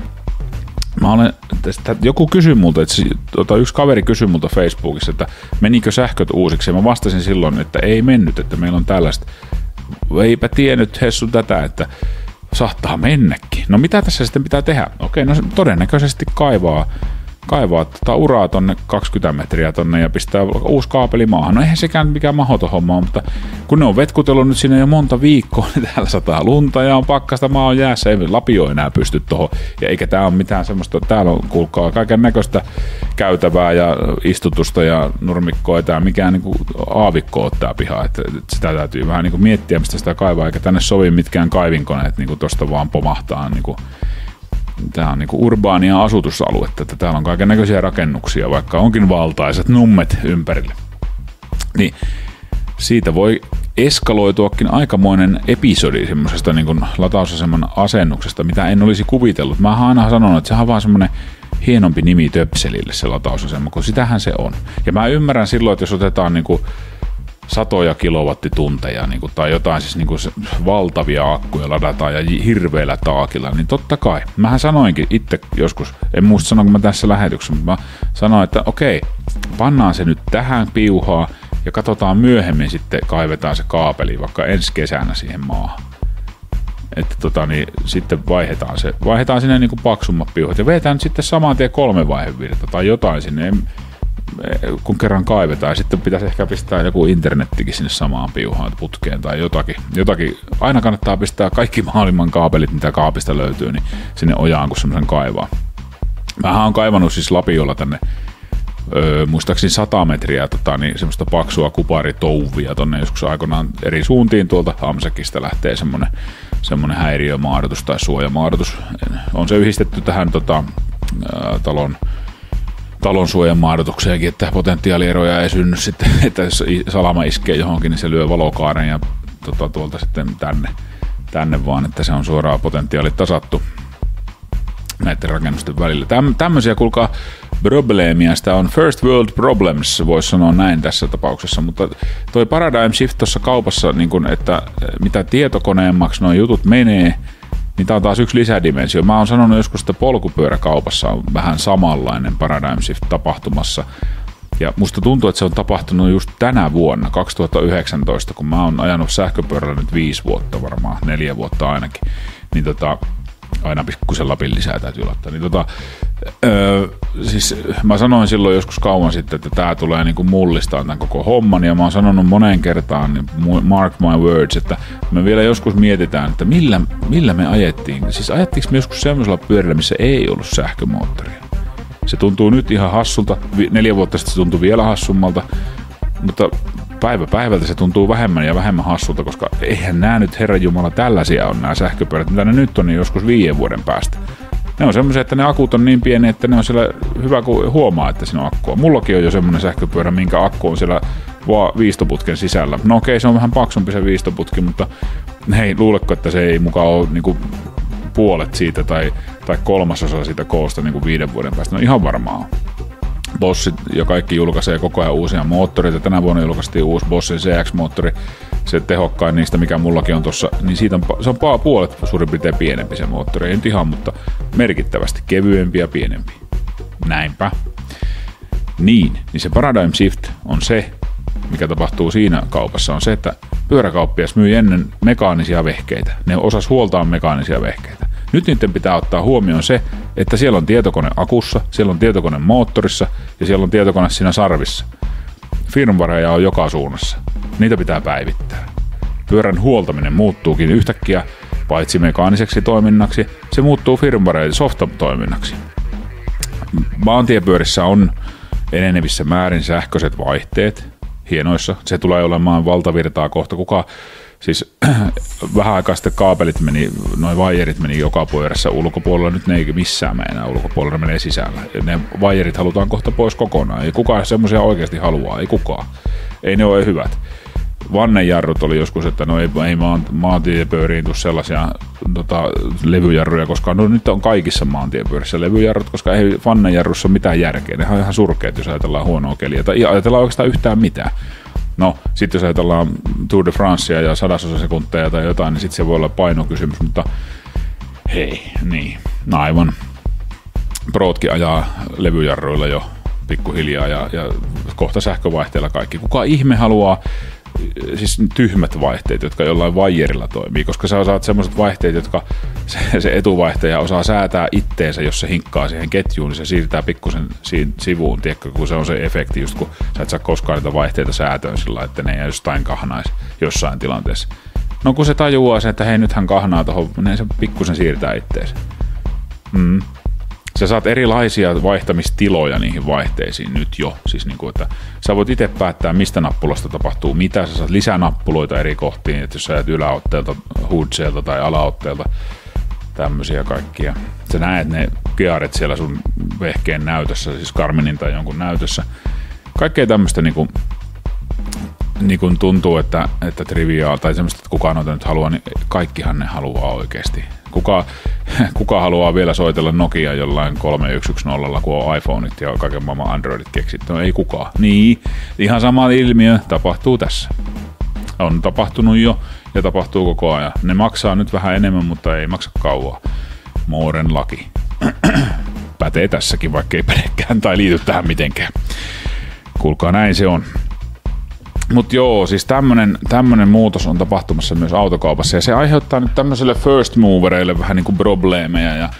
Mä olen, tästä, joku kysyi multa, että tota, yksi kaveri kysyi multa Facebookissa, että menikö sähköt uusiksi, ja mä vastasin silloin, että ei mennyt, että meillä on tällaista. Eipä tiennyt Hessu tätä, että saattaa mennäkin. No mitä tässä sitten pitää tehdä? Okei, no todennäköisesti kaivaa, kaivaa tota uraa tonne kaksikymmentä metriä tonne ja pistää uusi kaapeli maahan. No eihän sekään mikään mahdoton homma, mutta kun ne on vetkutellut nyt siinä jo monta viikkoa, niin täällä sataa lunta ja on pakkasta, maa on jäässä, ei lapio enää pysty tohon. Ja eikä tää ole mitään semmoista, täällä on kuulkaa kaiken näköistä käytävää ja istutusta ja nurmikkoa, ei tää mikään niinku aavikko ottaa pihaa, että sitä täytyy vähän niinku miettiä, mistä sitä kaivaa, eikä tänne sovi mitkään kaivinkoneet niinku tosta vaan pomahtaa niinku. Tämä on niinku urbaania asutusaluetta, että täällä on kaiken näköisiä rakennuksia, vaikka onkin valtaiset nummet ympärille. Niin siitä voi eskaloituakin aikamoinen episodi semmoisesta niinku latausaseman asennuksesta, mitä en olisi kuvitellut. Mä oon aina sanonut, että sehän on vaan semmoinen hienompi nimi töpselille se latausasema, kun sitähän se on. Ja mä ymmärrän silloin, että jos otetaan niinku satoja kilowattitunteja niin kuin, tai jotain siis niin kuin valtavia akkuja ladataan ja hirveällä taakilla, niin totta kai. Mähän sanoinkin itse joskus, en muista sanoa, kun mä tässä lähetyksessä, mutta mä sanoin, että okei, pannaan se nyt tähän piuhaan ja katsotaan myöhemmin sitten, kaivetaan se kaapeli vaikka ensi kesänä siihen maahan. Että tota niin, sitten vaihdetaan se, vaihdetaan sinne niin kuin paksummat piuhat ja vedetään sitten saman tien kolme vaihevirta tai jotain sinne, kun kerran kaivetaan, ja sitten pitäisi ehkä pistää joku internettikin sinne samaan piuhaan putkeen tai jotakin. jotakin. Aina kannattaa pistää kaikki maailman kaapelit, mitä kaapista löytyy, niin sinne ojaan, kun semmoisen kaivaa. Mähän on kaivannut siis lapiolla tänne, öö, muistaakseni sata metriä tota, niin semmoista paksua kuparitouvia tonne joskus aikoinaan eri suuntiin tuolta Hamsäkistä lähtee semmoinen, semmoinen häiriömaadotus tai suojamaadotus. On se yhdistetty tähän tota, ää, talon talon suojamaadotukseenkin, että potentiaalieroja ei synny sitten, että jos salama iskee johonkin, niin se lyö valokaaren ja tota, tuolta sitten tänne, tänne vaan, että se on suoraan potentiaali tasattu näiden rakennusten välillä. Täm, tämmöisiä, kuulkaa, probleemia, sitä on first world problems, voisi sanoa näin tässä tapauksessa, mutta toi paradigm shift tuossa kaupassa, niin kun, että mitä tietokoneemmaksi nuo jutut menee, niin tää on taas yksi lisädimensio. Mä oon sanonut joskus, että polkupyöräkaupassa on vähän samanlainen paradigm shift tapahtumassa. Ja musta tuntuu, että se on tapahtunut just tänä vuonna, kaksituhattayhdeksäntoista, kun mä oon ajanut sähköpyörällä nyt viisi vuotta varmaan, neljä vuotta ainakin. Niin tota, aina pikkusen Lapin lisää täytyy laittaa. Niin tota, öö, siis mä sanoin silloin joskus kauan sitten, että tää tulee niinku mullistaan tämän koko homman, ja mä oon sanonut moneen kertaan, niin mark my words, että me vielä joskus mietitään, että millä, millä me ajettiin. Siis ajettiinko me joskus semmoisella pyörällä, missä ei ollut sähkömoottoria? Se tuntuu nyt ihan hassulta, neljä vuotta sitten se tuntui vielä hassummalta, mutta päivä päivältä se tuntuu vähemmän ja vähemmän hassulta, koska eihän nämä nyt herranjumala tällaisia on nämä sähköpyörät, mitä ne nyt on, niin joskus viiden vuoden päästä. Ne on semmoisia, että ne akut on niin pieni, että ne on siellä hyvä, kun huomaa, että siinä on akkua. Mullakin on jo semmoinen sähköpyörä, minkä akku on siellä vaan viistoputken sisällä. No okei, se on vähän paksumpi se viistoputki, mutta hei, luuletko, että se ei mukaan ole niinku puolet siitä tai, tai kolmasosa siitä koosta niinku viiden vuoden päästä. No ihan varmaan on. Bossit ja kaikki julkaisee koko ajan uusia moottoreita. Tänä vuonna julkaistiin uusi Bossin C X-moottori, se tehokkain niistä, mikä mullakin on tuossa, niin siitä on, se on puolet suurin piirtein pienempi se moottori. Ei nyt ihan, mutta merkittävästi kevyempi ja pienempi. Näinpä. Niin, niin se paradigm shift on se, mikä tapahtuu siinä kaupassa, on se, että pyöräkauppias myi ennen mekaanisia vehkeitä. Ne osas huoltaa mekaanisia vehkeitä. Nyt niiden pitää ottaa huomioon se, että siellä on tietokone akussa, siellä on tietokone moottorissa ja siellä on tietokone siinä sarvissa. Firmwareja on joka suunnassa. Niitä pitää päivittää. Pyörän huoltaminen muuttuukin yhtäkkiä paitsi mekaaniseksi toiminnaksi, se muuttuu firmware- ja softa-toiminnaksi. Maantiepyörissä on enenevissä määrin sähköiset vaihteet hienoissa. Se tulee olemaan valtavirtaa kohta. Kuka Siis vähän aikaa sitten kaapelit meni, noin vaijerit meni joka pyörässä ulkopuolella, nyt ne ei missään mene enää ulkopuolella, menee sisällä. Ne vaijerit halutaan kohta pois kokonaan. Ei kukaan semmoisia oikeasti haluaa, ei kukaan. Ei ne ole hyvät. Vannenjarrut oli joskus, että no ei, ei maantiepyöriin tule sellaisia tota, levyjarruja, koska no nyt on kaikissa maantiepyörissä levyjarrut, koska ei vannenjarrussa ole mitään järkeä. Ne on ihan surkeat, jos ajatellaan huonoa keliä, tai ajatellaan oikeastaan yhtään mitään. No, sitten jos ajatellaan Tour de Francea ja sadasosa sekunteja tai jotain, niin sitten se voi olla painokysymys, mutta hei, niin, aivan. Prootkin ajaa levyjarruilla jo pikkuhiljaa ja, ja kohta sähkövaihteella kaikki. Kuka ihme haluaa siis tyhmät vaihteet, jotka jollain vaijerilla toimii, koska sä saat semmoiset vaihteet, jotka se, se etuvaihtaja osaa säätää itteensä, jos se hinkkaa siihen ketjuun, niin se siirtää pikkusen sivuun, tiedätkö, kun se on se efekti, just kun sä et saa koskaan niitä vaihteita säätöön sillä, että ne ei jostain kahnaisi jossain tilanteessa. No kun se tajuaa sen, että hei nythän kahnaa tohon, niin se pikkusen siirtää itteensä. Mm. Sä saat erilaisia vaihtamistiloja niihin vaihteisiin nyt jo. Siis niin kuin, että sä voit itse päättää, mistä nappulasta tapahtuu mitä. Sä saat lisää nappuloita eri kohtiin, että jos sä jäät yläotteelta, hoodseelta tai alaotteelta, tämmöisiä kaikkia. Sä näet ne gearit siellä sun vehkeen näytössä, siis Garminin tai jonkun näytössä. Kaikkea tämmöistä niin kuin, niin kuin tuntuu, että, että triviaa tai semmoista, että kukaan noita nyt haluaa, niin kaikkihan ne haluaa oikeasti. Kuka, kuka haluaa vielä soitella Nokia jollain kolme yksi yksi nolla, kun on iPhoneit ja kaiken maailman Androidit keksitty? No ei kukaan. Niin, ihan sama ilmiö tapahtuu tässä. On tapahtunut jo ja tapahtuu koko ajan. Ne maksaa nyt vähän enemmän, mutta ei maksa kauaa. Mooren laki. Pätee tässäkin, vaikka ei pädekään tai liity tähän mitenkään. Kuulkaa, näin se on. Mutta joo, siis tämmönen, tämmönen muutos on tapahtumassa myös autokaupassa ja se aiheuttaa nyt tämmöiselle first movereille vähän niinku probleemeja ja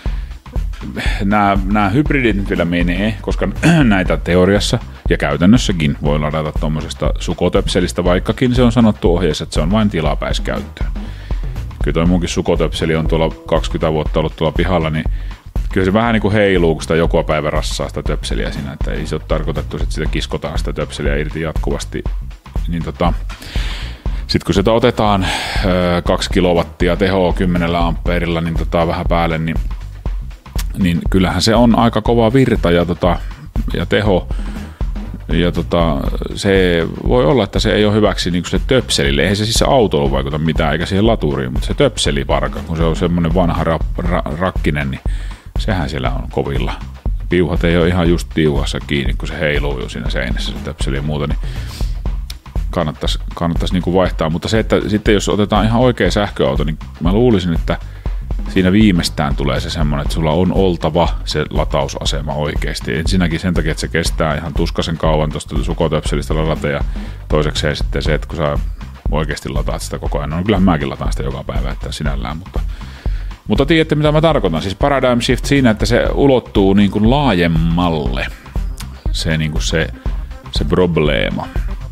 nämä hybridit vielä menee, koska näitä teoriassa ja käytännössäkin voi ladata tuommoisesta sukotöpselistä, vaikkakin se on sanottu ohjeessa, että se on vain tilapäiskäyttöön. Kyllä toi munkin sukotöpseli on tuolla kaksikymmentä vuotta ollut tuolla pihalla, niin kyllä se vähän niin kuin heiluu, kun sitä joka päivä rassaa sitä töpseliä siinä, että ei se ole tarkoitettu, että sitä kiskotaan sitä töpseliä irti jatkuvasti. Niin tota, sitten kun sitä otetaan ö, kaksi kilowattia tehoa kymmenellä ampeerilla niin tota, vähän päälle, niin, niin kyllähän se on aika kova virta ja tota, ja teho. Ja tota, se voi olla, että se ei ole hyväksi niin se töpselille. Eihän se siis se autoon vaikuta mitään, eikä siihen laturiin, mutta se töpselivarka, kun se on semmoinen vanha ra, ra, rakkinen, niin sehän siellä on kovilla. Piuhat ei ole ihan just tiuhassa kiinni, kun se heiluu jo siinä seinässä se töpseli ja muuta, niin kannattaisi, kannattaisi niin kuin vaihtaa. Mutta se, että sitten jos otetaan ihan oikea sähköauto, niin mä luulisin, että siinä viimeistään tulee se semmoinen, että sulla on oltava se latausasema oikeasti. Ensinnäkin sen takia, että se kestää ihan tuskaisen kauan tuosta sukotöpselistä ladata ja toisekseen sitten se, että kun sä oikeasti lataat sitä koko ajan. No kyllähän mäkin lataan sitä joka päivä, että sinällään, mutta, mutta tiedätte mitä mä tarkoitan. Siis paradigm shift siinä, että se ulottuu niin kuin laajemmalle se, niin kuin se, se probleema.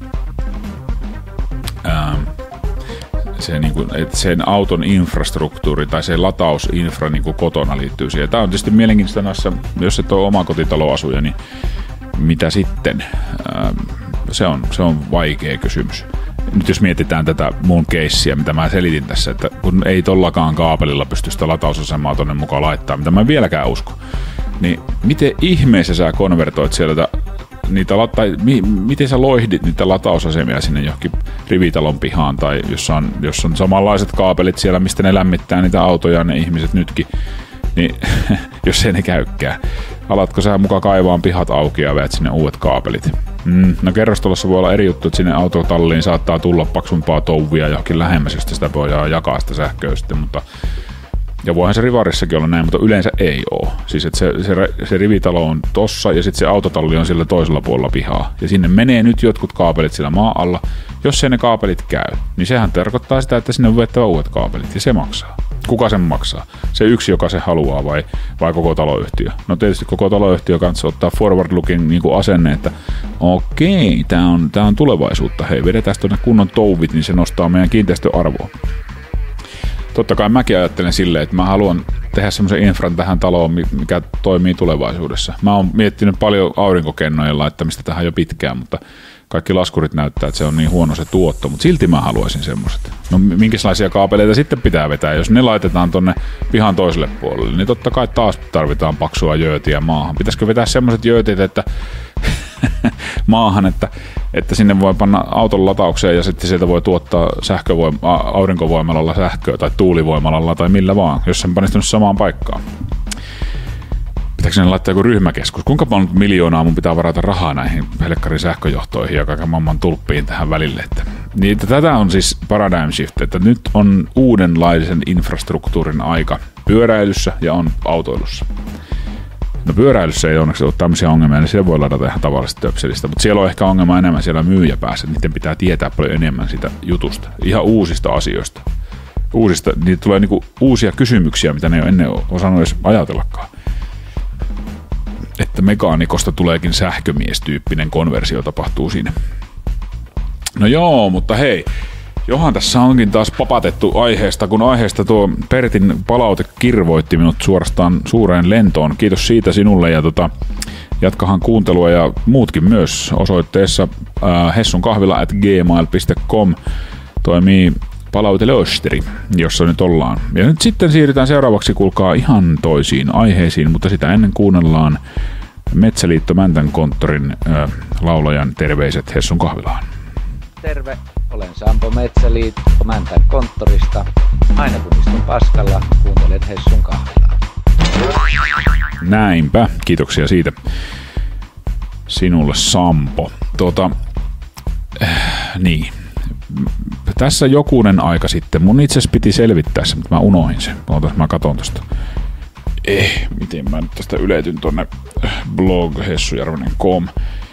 Ähm. Se, niin kuin, että sen auton infrastruktuuri tai se latausinfra niin kuin kotona liittyy siihen. Tämä on tietysti mielenkiintoista näissä, jos et ole omakotitaloasuja, niin mitä sitten? Se on, se on vaikea kysymys. Nyt jos mietitään tätä mun keissiä, mitä mä selitin tässä, että kun ei tollakaan kaapelilla pysty sitä latausasemaa tonne mukaan laittaa, mitä mä en vieläkään usko, niin miten ihmeessä sä konvertoit sieltä niitä, tai mi, miten sä loihdit niitä latausasemia sinne johonkin rivitalon pihaan, tai jos on, jos on samanlaiset kaapelit siellä, mistä ne lämmittää niitä autoja, ne ihmiset nytkin, niin jos ei ne käykään, alatko sä mukaan kaivaan pihat auki ja veät sinne uudet kaapelit? Mm, no kerrostalossa voi olla eri juttu, että sinne autotalliin saattaa tulla paksumpaa touvia johonkin lähemmäs, josta sitä voidaan jakaa sitä sähköä sitten, mutta ja voihan se rivarissakin olla näin, mutta yleensä ei ole. Siis että se, se, se rivitalo on tossa ja sitten se autotalli on sillä toisella puolella pihaa. Ja sinne menee nyt jotkut kaapelit sillä maa alla. Jos ei ne kaapelit käy, niin sehän tarkoittaa sitä, että sinne on vettävä uudet kaapelit ja se maksaa. Kuka sen maksaa? Se yksi, joka se haluaa vai, vai koko taloyhtiö? No tietysti koko taloyhtiö kanssa ottaa forward looking niin kuin asenne, että okei, tää on, tää on tulevaisuutta. Hei, vedetään tuonne kunnon touvit, niin se nostaa meidän kiinteistöarvoa. Totta kai mäkin ajattelen silleen, että mä haluan tehdä semmoisen infran tähän taloon, mikä toimii tulevaisuudessa. Mä oon miettinyt paljon aurinkokennojen laittamista tähän jo pitkään, mutta kaikki laskurit näyttää, että se on niin huono se tuotto, mutta silti mä haluaisin semmoiset. No minkälaisia kaapeleita sitten pitää vetää, jos ne laitetaan tonne pihan toiselle puolelle, niin totta kai taas tarvitaan paksua jöötiä maahan. Pitäisikö vetää semmoiset jöötit, että maahan, että, että sinne voi panna auton lataukseen ja sitten sieltä voi tuottaa sähkövoim- aurinkovoimalalla sähköä tai tuulivoimalalla tai millä vaan, jos sen panisi samaan paikkaan. Pitääkö ne laittaa joku ryhmäkeskus? Kuinka paljon miljoonaa mun pitää varata rahaa näihin helkkarin sähköjohtoihin ja kaiken maailman tulppiin tähän välille? Että, niin, että tätä on siis paradigm shift, että nyt on uudenlaisen infrastruktuurin aika pyöräilyssä ja on autoilussa. No pyöräilyssä ei onneksi ole tämmöisiä ongelmia, niin siellä voi ladata ihan tavallisesta töpselistä, mutta siellä on ehkä ongelma enemmän siellä myyjäpäässä, että niiden pitää tietää paljon enemmän sitä jutusta, ihan uusista asioista. Uusista, niitä tulee niinku uusia kysymyksiä, mitä ne ei ole ennen osannut edes ajatellakaan. Että mekaanikosta tuleekin sähkömies-tyyppinen konversio tapahtuu siinä. No joo, mutta hei, johan tässä onkin taas papatettu aiheesta, kun aiheesta tuo Pertin palaute kirvoitti minut suorastaan suureen lentoon. Kiitos siitä sinulle ja tota, jatkahan kuuntelua ja muutkin myös osoitteessa äh, hessunkahvila at gmail piste com toimii palautelösteri, jossa nyt ollaan. Ja nyt sitten siirrytään seuraavaksi, kuulkaa, ihan toisiin aiheisiin, mutta sitä ennen kuunnellaan Metsäliitto Mäntän konttorin äh, laulajan terveiset Hessun kahvilaan. Terve, olen Sampo Metsäliitto Mäntän konttorista. Aina kun istun paskalla, kuuntelen Hessun kahvilaa. Näinpä, kiitoksia siitä sinulle, Sampo. Tuota, äh, niin. Tässä jokunen aika sitten, mun itse asiassa piti selvittää se, mutta mä unohin sen. Ootas, mä katon tosta. Eh, miten mä nyt tästä yletyn tonne blog hessujärvenen piste com.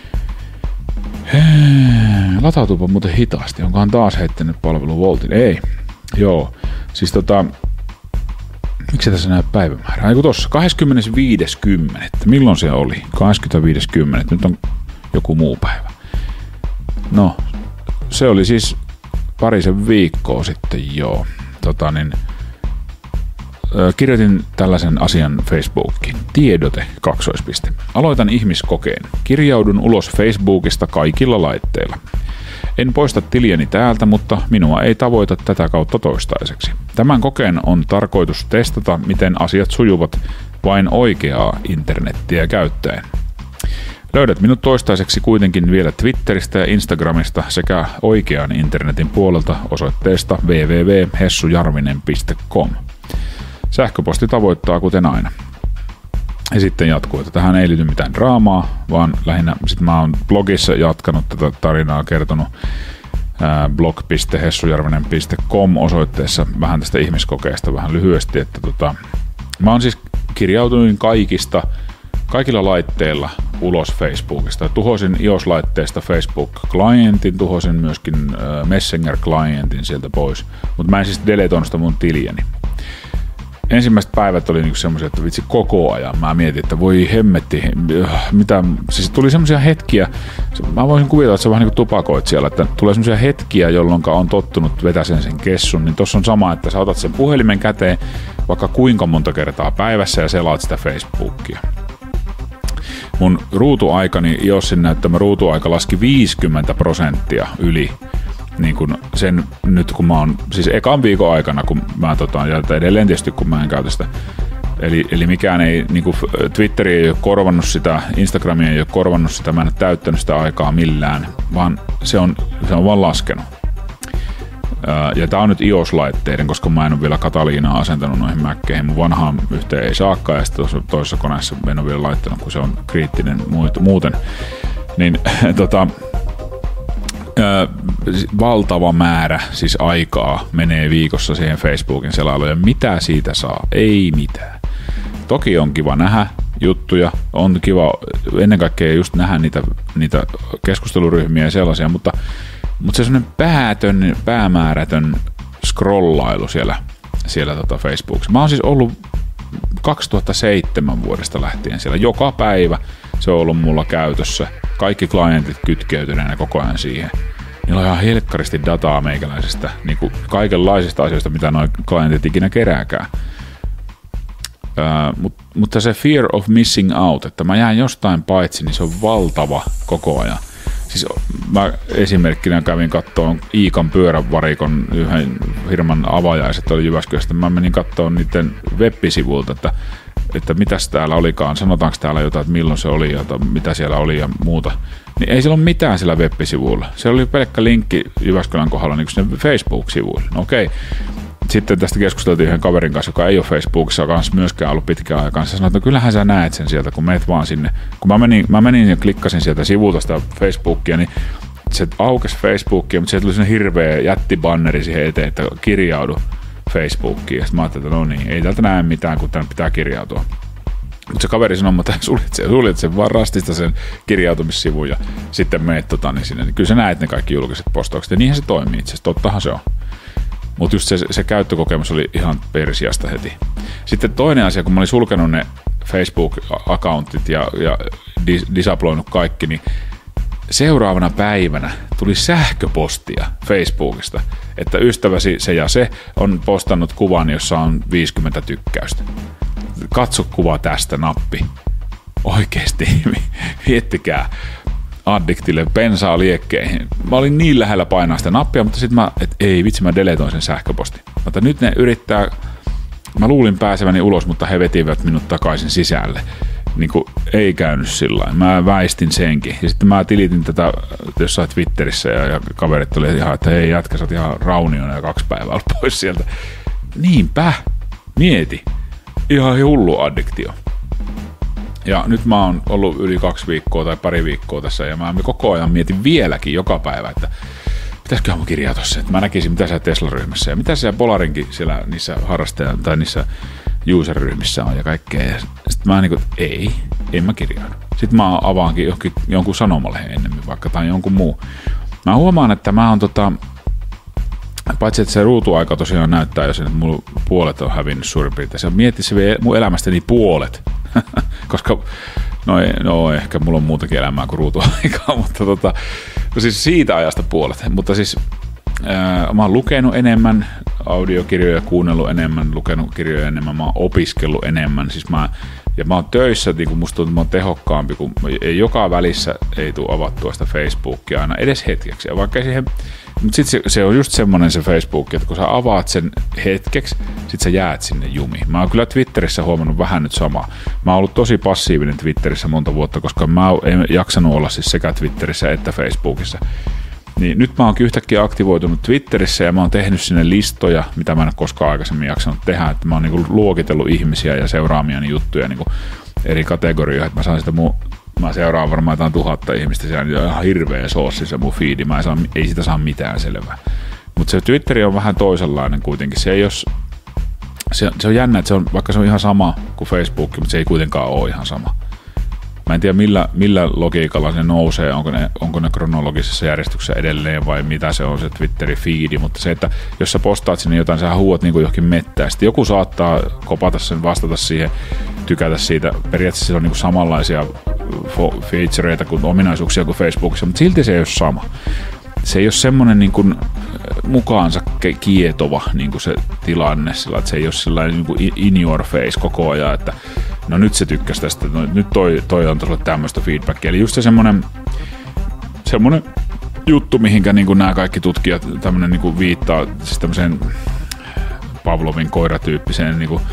Latautuupa muuten hitaasti. Onkohan taas heittänyt palveluvoltin? Ei. Joo. Siis tota... Miksi tässä näy päivämäärä? Eiku tossa. kahdeskymmenesviides kymmenettä Milloin se oli? kahdeskymmenesviides kymmenettä Nyt on joku muu päivä. No. Se oli siis parisen viikkoa sitten, joo. Tota niin... Kirjoitin tällaisen asian Facebookiin. Tiedote, kaksoispiste. Aloitan ihmiskokeen. Kirjaudun ulos Facebookista kaikilla laitteilla. En poista tiliäni täältä, mutta minua ei tavoita tätä kautta toistaiseksi. Tämän kokeen on tarkoitus testata, miten asiat sujuvat vain oikeaa internettiä käyttäen. Löydät minut toistaiseksi kuitenkin vielä Twitteristä ja Instagramista sekä oikean internetin puolelta osoitteesta double-u double-u double-u piste hessujarvinen piste com. Sähköposti tavoittaa kuten aina. Ja sitten jatkuu, että tähän ei liity mitään draamaa, vaan lähinnä sitten mä oon blogissa jatkanut tätä tarinaa, kertonut blog piste hessujarvinen piste com osoitteessa vähän tästä ihmiskokeesta vähän lyhyesti, että tota, mä oon siis kirjautunut kaikista, kaikilla laitteilla ulos Facebookista. Tuhosin iOS-laitteesta Facebook-klientin, tuhosin myöskin Messenger-klientin sieltä pois, mutta mä en siis deletoinut sitä mun tiliäni. Ensimmäiset päivät oli niinku semmoisia, että vitsi koko ajan mä mietin, että voi hemmetti, mitä, siis tuli semmoisia hetkiä, mä voisin kuvitella, että se on vähän niin kuin tupakoit siellä, että tulee semmoisia hetkiä, jolloin on tottunut vetäsen sen kessun, niin tossa on sama, että sä otat sen puhelimen käteen vaikka kuinka monta kertaa päivässä ja selaat sitä Facebookia. Mun ruutuaikani, iOSin näyttämä ruutuaika laski viisikymmentä prosenttia yli. Niin kun sen nyt kun mä oon, siis ekan viikon aikana, kun mä tota, ja edelleen tietysti kun mä en käytä sitä. Eli, eli mikään ei, niinku Twitteri ei ole korvannut sitä, Instagrami ei ole korvannut sitä, mä en ole täyttänyt sitä aikaa millään, vaan se on, se on vaan laskenut. Ja tää on nyt iOS-laitteiden, koska mä en ole vielä Kataliinaa asentanut noihin Mackeihin. Mun vanhaan yhteen ei saakkaan ja sitten toisessa koneessa en ole vielä laittanut, kun se on kriittinen muuten. Niin tota, ää, valtava määrä siis aikaa menee viikossa siihen Facebookin selailuun ja mitä siitä saa? Ei mitään. Toki on kiva nähdä juttuja, on kiva ennen kaikkea just nähdä niitä, niitä keskusteluryhmiä ja sellaisia, mutta Mutta se on semmoinen päätön, päämäärätön scrollailu siellä, siellä tota Facebookissa. Mä oon siis ollut kaksituhattaseitsemän vuodesta lähtien siellä joka päivä. Se on ollut mulla käytössä. Kaikki klientit kytkeytyneenä koko ajan siihen. Niillä on ihan helkkaristi dataa meikäläisestä, niin kuin kaikenlaisista asioista, mitä nuo klientit ikinä kerääkään. Uh, mut, mutta se fear of missing out, että mä jään jostain paitsi, niin se on valtava koko ajan. Siis mä esimerkkinä kävin kattoon Iikan pyörävarikon yhden firman avajaiset oli Jyväskylästä. Mä menin kattoon niiden web-sivuilta, että, että mitäs täällä olikaan, sanotaanko täällä jotain, että milloin se oli ja mitä siellä oli ja muuta. Niin ei siellä ole mitään siellä web-sivuilla. Se oli pelkkä linkki Jyväskylän kohdalla niin kuin sinne Facebook-sivuille. No okei. Sitten tästä keskusteltiin yhden kaverin kanssa, joka ei ole Facebookissa kanssa myöskään ollut pitkään aikaa. Se sanoi, että kyllähän sä näet sen sieltä, kun meet vaan sinne. Kun mä menin, mä menin ja klikkasin sieltä sivulta sitä Facebookia, niin se aukesi Facebookia, mutta sieltä tuli sellainen hirveä jättibanneri siihen eteen, että kirjaudu Facebookiin. Ja sitten mä ajattelin, että no niin, ei täältä näe mitään, kun tänne pitää kirjautua. Mutta se kaveri sanoi, että suljet sen, suljet sen vaan rastista sen kirjautumissivun ja sitten meet tota, niin sinne. Niin kyllä sä näet ne kaikki julkiset postaukset ja niinhän se toimii itse asiassa, tottahan se on. Mutta just se, se käyttökokemus oli ihan persiasta heti. Sitten toinen asia, kun mä olin sulkenut ne Facebook-accountit ja, ja dis- disabloinut kaikki, niin seuraavana päivänä tuli sähköpostia Facebookista, että ystäväsi se ja se on postannut kuvan, jossa on viisikymmentä tykkäystä. Katso kuva tästä, nappi. Oikeesti, miettikää. Addiktille, bensaa liekkeihin. Mä olin niin lähellä painaa sitä nappia, mutta sitten mä, et ei vitsi, mä deletoin sen sähköpostin. Mutta nyt ne yrittää, mä luulin pääseväni ulos, mutta he vetivät minut takaisin sisälle. Niin kuin ei käynyt sillain. Mä väistin senkin. Ja sitten mä tilitin tätä jossain Twitterissä ja, ja kaverit oli ihan, että hei jätkä, sä oot ihan rauniona ja kaksi päivää ollut pois sieltä. Niinpä, mieti. Ihan hullu addiktio. Ja nyt mä oon ollut yli kaksi viikkoa tai pari viikkoa tässä ja mä koko ajan mietin vieläkin joka päivä, että pitäisiköhän mun kirjautua se, että mä näkisin mitä siellä Tesla-ryhmässä ja mitä siellä Polarinkin siellä niissä harrastajan tai niissä user-ryhmissä on ja kaikkea. Ja sitten mä niin kuin, ei, en mä kirjaudu. Sitten mä avaankin johonkin, jonkun sanomalehen ennemmin vaikka tai jonkun muu. Mä huomaan, että mä oon tota, paitsi että se ruutuaika tosiaan näyttää jo sen, että mulla puolet on hävinnyt suurin piirtein. Se mietti se vie mun elämästäni puolet. Koska, no, ei, no ehkä mulla on muutakin elämää kuin ruutuaikaa, mutta tota, no siis siitä ajasta puolet. Mutta siis ää, mä oon lukenut enemmän, audiokirjoja kuunnellut enemmän, lukenut kirjoja enemmän, mä oon opiskellut enemmän. Siis mä Ja mä oon töissä, niin kun musta tuntuu, että mä oon tehokkaampi, kun joka välissä ei tule avattua sitä Facebookia aina edes hetkeksi. Ja vaikka siihen, mutta sit se, se on just semmonen se Facebook, että kun sä avaat sen hetkeksi, sit sä jäät sinne jumiin. Mä oon kyllä Twitterissä huomannut vähän nyt samaa. Mä oon ollut tosi passiivinen Twitterissä monta vuotta, koska mä en jaksanut olla siis sekä Twitterissä että Facebookissa. Niin nyt mä oonkin yhtäkkiä aktivoitunut Twitterissä ja mä oon tehnyt sinne listoja, mitä mä en ole koskaan aikaisemmin jaksanut tehdä. Että mä oon niinku luokitellut ihmisiä ja seuraamiani juttuja niinku eri kategorioihin. Että mä saan sitä mun, mä seuraan varmaan jotain tuhatta ihmistä siellä, niin on ihan hirveä soossi se mun feedi. Mä en saa, ei sitä saa mitään selvää. Mutta se Twitteri on vähän toisenlainen kuitenkin. Se ei jos, se, se on jännä, että se on, vaikka se on ihan sama kuin Facebook, mutta se ei kuitenkaan ole ihan sama. Mä en tiedä millä, millä logiikalla se nousee, onko ne, onko ne kronologisessa järjestyksessä edelleen vai mitä se on se Twitterin feedi, mutta se, että jos sä postaat sinne jotain, sä huuat niin kuin johonkin mettään. Sitten joku saattaa kopata sen, vastata siihen, tykätä siitä. Periaatteessa se on niin kuin samanlaisia featureita kuin ominaisuuksia kuin Facebookissa, mutta silti se ei ole sama. Se ei ole semmoinen niin kuin mukaansa kietova niin kuin se tilanne, sillä, että se ei ole sellainen niin kuin in your face koko ajan, että no nyt se tykkäsi tästä, no nyt toi, toi on tuolla tämmöistä feedbackia. Eli just se semmoinen, semmoinen juttu, mihinkä niin kuin nämä kaikki tutkijat tämmöinen niin kuin viittaa, siis tämmöiseen Pavlovin koiratyyppiseen niin kuin,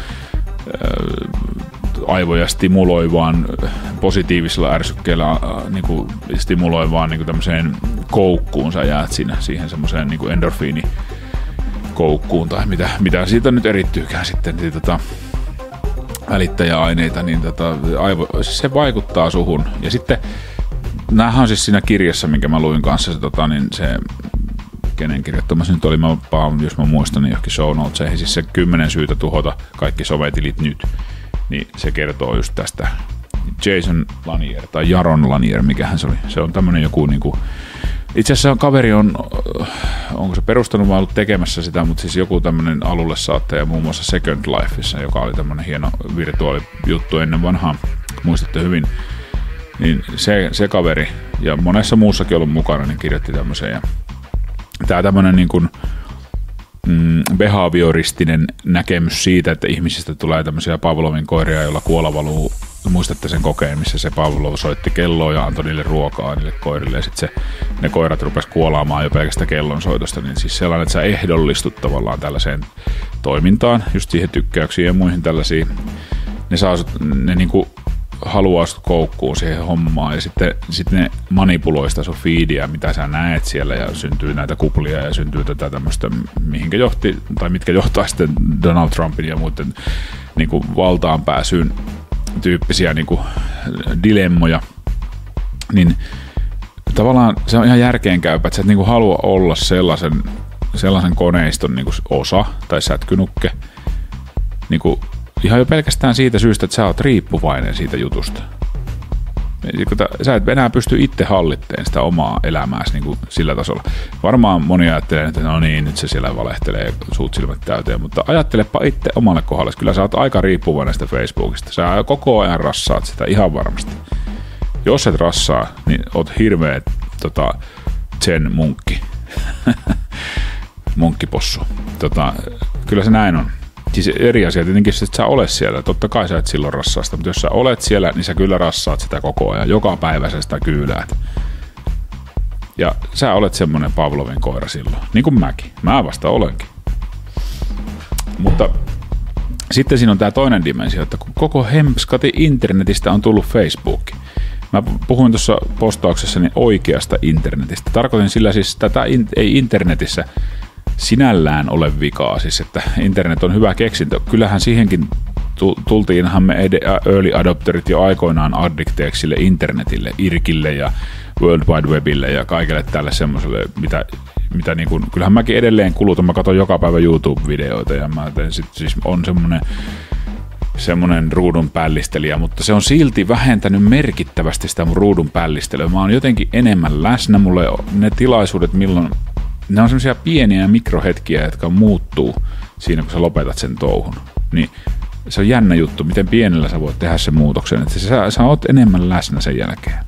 ää, aivoja stimuloivaan positiivisella ärsykkeellä niin kuin stimuloivaan niin kuin tämmöiseen koukkuun. Sä jäät siinä, siihen semmoiseen niin kuin endorfiinikoukkuun tai mitä, mitä siitä nyt erittyykään sitten. Niin, tota, välittäjäaineita, niin tota, aivo, se vaikuttaa suhun. Ja sitten, näähän on siis siinä kirjassa, minkä mä luin kanssa, se, tota, niin se kenen kirjoittama se nyt oli, mä, jos mä muistan, niin johonkin show notesihin, siis se kymmenen syytä tuhota kaikki sovetilit nyt, niin se kertoo just tästä Jason Lanier, tai Jaron Lanier, mikähän se oli. Se on tämmönen joku niinku, itse asiassa kaveri on, onko se perustanut vai ollut tekemässä sitä, mutta siis joku tämmönen alulle saattaja muun muassa Second Lifeissa, joka oli tämmönen hieno virtuaalijuttu ennen vanhaa, muistatte hyvin, niin se, se kaveri ja monessa muussakin ollut mukana, niin kirjoitti tämmöisen. Ja tää tämmönen niin kuin mm, behavioristinen näkemys siitä, että ihmisistä tulee tämmöisiä Pavlovin koiria, joilla kuola valuu. Muistatte sen kokeen, missä se Pavlov soitti kelloa ja antoi niille ruokaa niille koirille, ja sitten ne koirat rupesi kuolaamaan jo pelkästä kellonsoitosta, niin siis sellainen, että sä ehdollistut tavallaan tällaiseen toimintaan, just siihen tykkäyksiin ja muihin tällaisiin, ne, saa, ne niinku haluaa sut koukkuun siihen hommaan, ja sitten sit ne manipuloi sitä sun feedia, mitä sä näet siellä, ja syntyy näitä kuplia, ja syntyy tätä tämmöistä, mihinkä johti, tai mitkä johtaa sitten Donald Trumpin ja muiden niinku valtaan pääsyyn tyyppisiä niinku dilemmoja, niin tavallaan se on ihan järkeenkäypä, että sä et niinku halua olla sellaisen, sellaisen koneiston niinku osa tai sätkynukke niinku ihan jo pelkästään siitä syystä, että sä oot riippuvainen siitä jutusta. Sä et enää pysty itse hallitteen sitä omaa elämääsi niin sillä tasolla. Varmaan moni ajattelee, että no niin, nyt se siellä valehtelee suut silmät täyteen, mutta ajattelepa itse omalle kohdalle. Kyllä sä oot aika riippuvainen sitä Facebookista. Sä koko ajan rassaat sitä ihan varmasti. Jos et rassaa, niin oot hirveä tota, zen munkki. Munkkipossu. Tota, kyllä se näin on. Siis eri asia tietenkin, että sä olet siellä. Totta kai sä et silloin rassaa sitä, mutta jos sä olet siellä, niin sä kyllä rassaat sitä koko ajan. Joka päivä sä sitä kyyläät. Ja sä olet semmonen Pavlovin koira silloin. Niin kuin mäkin. Mä vasta olenkin. Mutta sitten siinä on tää toinen dimensio, että koko hemskati internetistä on tullut Facebook. Mä puhuin tuossa postauksessani oikeasta internetistä. Tarkoitin sillä siis tätä in- ei internetissä sinällään ole vikaa, siis että internet on hyvä keksintö. Kyllähän siihenkin tultiinhan me early adopterit jo aikoinaan addikteeksi sille internetille, IRKille ja World Wide Webille ja kaikille tälle semmoiselle, mitä, mitä niin kuin, kyllähän mäkin edelleen kulutan, mä katson joka päivä YouTube-videoita ja mä teen sit, siis on semmoinen semmoinen ruudun pällistelijä, mutta se on silti vähentänyt merkittävästi sitä mun ruudun pällistelyä. Mä oon jotenkin enemmän läsnä, mulle ne tilaisuudet, milloin ne on semmoisia pieniä mikrohetkiä, jotka muuttuu siinä, kun sä lopetat sen touhun. Niin se on jännä juttu, miten pienellä sä voit tehdä sen muutoksen, että sä, sä oot enemmän läsnä sen jälkeen.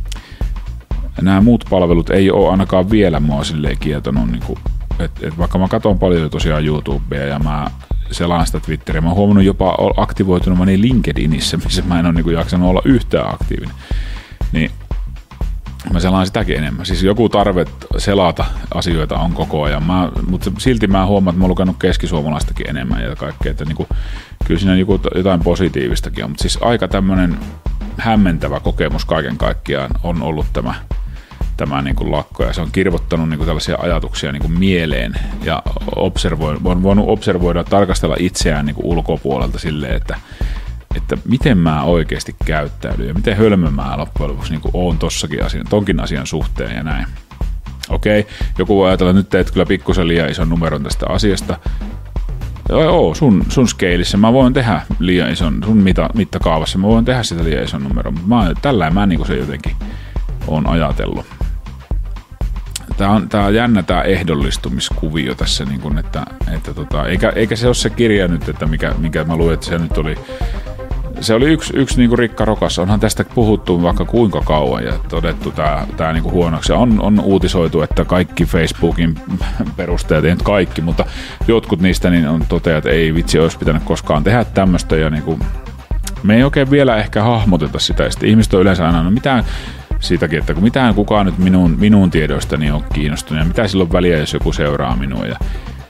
Nämä muut palvelut ei ole ainakaan vielä mua silleen kietonut, niin kuin, että et vaikka mä katson paljon tosiaan YouTubea ja mä selaan sitä Twitteriä. Mä oon huomannut jopa aktivoitunut LinkedInissä, missä mä en ole niin jaksanut olla yhtään aktiivinen. Niin mä selaan sitäkin enemmän. Siis joku tarve selata asioita on koko ajan. Mä, mutta silti mä huomaan, että mä oon lukenut keskisuomalaistakin enemmän ja kaikkea. Että niinku, kyllä siinä joku, jotain positiivistakin on. Mutta siis aika tämmönen hämmentävä kokemus kaiken kaikkiaan on ollut tämä, tämä niinku lakko. Ja se on kirvottanut niinku tällaisia ajatuksia niinku mieleen. Ja observoi, on voinut observoida, tarkastella itseään niinku ulkopuolelta silleen, että että miten mä oikeasti käyttäydyn ja miten hölmö mä loppujen lopuksi niin oon tossakin asian, tonkin asian suhteen ja näin. Okei, joku voi ajatella, että nyt teet kyllä pikkusen liian ison numeron tästä asiasta. Joo, sun, sun skeilissä mä voin tehdä liian ison, sun mita, mittakaavassa mä voin tehdä sitä liian ison numeron, mutta mä, tällä mä niin se jotenkin oon ajatellut. Tää on, tää on jännä tää ehdollistumiskuvio tässä, niin kun, että, että tota, eikä, eikä se ole se kirja nyt, että mikä, mikä mä luin, että se nyt oli. Se oli yksi, yksi niinku Rikka Rokas. Onhan tästä puhuttu vaikka kuinka kauan ja todettu tää, tää niinku huonoksi. On, on uutisoitu, että kaikki Facebookin perusteet, ei nyt kaikki, mutta jotkut niistä niin on toteaa, että ei vitsi olisi pitänyt koskaan tehdä tämmöistä. Ja niinku, me ei oikein vielä ehkä hahmoteta sitä. Ja sitten ihmiset on yleensä aina, no mitään siitäkin, että kun mitään kukaan nyt minun, minun tiedoistani on kiinnostunut ja mitä silloin väliä, jos joku seuraa minua. Ja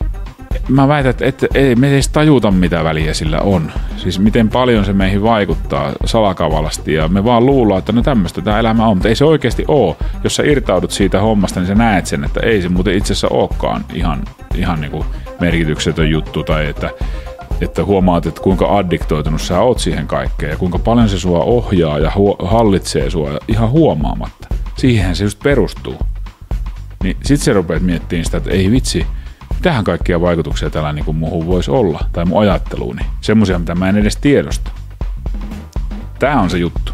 mä väitän, että, että ei me edes tajuta, mitä väliä sillä on. Siis miten paljon se meihin vaikuttaa salakavalasti ja me vaan luullaan, että no tämmöistä tämä elämä on, mutta ei se oikeasti ole. Jos sä irtaudut siitä hommasta, niin sä näet sen, että ei se muuten itse asiassa olekaan ihan, ihan niin kuin merkityksetön juttu tai että, että huomaat, että kuinka addiktoitunut sä oot siihen kaikkeen ja kuinka paljon se sua ohjaa ja huo- hallitsee sua ihan huomaamatta. Siihen se just perustuu. Niin sit sä rupeat miettimään sitä, että ei vitsi, mitähän kaikkia vaikutuksia tällä niin kuin muuhun voisi olla, tai mun ajatteluuni. Semmoisia, mitä mä en edes tiedosta. Tää on se juttu.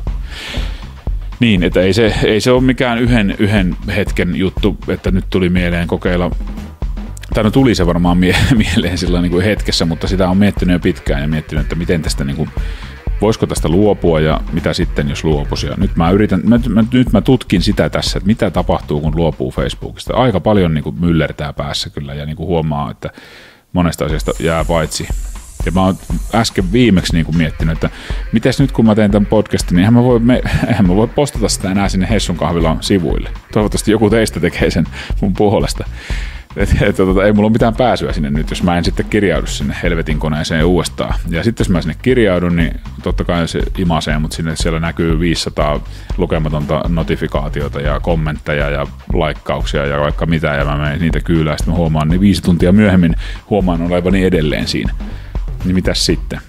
Niin, että ei se, ei se ole mikään yhden, yhden hetken juttu, että nyt tuli mieleen kokeilla. Tai no tuli se varmaan mie- mieleen sillä niin kuin hetkessä, mutta sitä on miettinyt jo pitkään ja miettinyt, että miten tästä niin kuin, voisiko tästä luopua ja mitä sitten, jos luopuisi. Ja nyt mä yritän, mä, mä, nyt mä tutkin sitä tässä, että mitä tapahtuu, kun luopuu Facebookista. Aika paljon niin kuin myllertää päässä kyllä ja niin kuin huomaa, että monesta asiasta jää paitsi. Ja mä oon äsken viimeksi niin kuin miettinyt, että mites nyt kun mä teen tämän podcastin, niin eihän mä voi, me, eihän mä voi postata sitä enää sinne Hessun kahvilan sivuille. Toivottavasti joku teistä tekee sen mun puolesta. Et, et, tota, ei mulla ole mitään pääsyä sinne nyt, jos mä en sitten kirjaudu sinne helvetin koneeseen uudestaan. Ja sitten jos mä sinne kirjaudun, niin totta kai se imasee, mutta sinne siellä näkyy viisisataa lukematonta notifikaatiota ja kommentteja ja laikkauksia ja vaikka mitä, ja mä menen niitä kyylään, ja sitten mä huomaan, niin viisi tuntia myöhemmin huomaan olevani edelleen siinä. Niin mitäs sitten?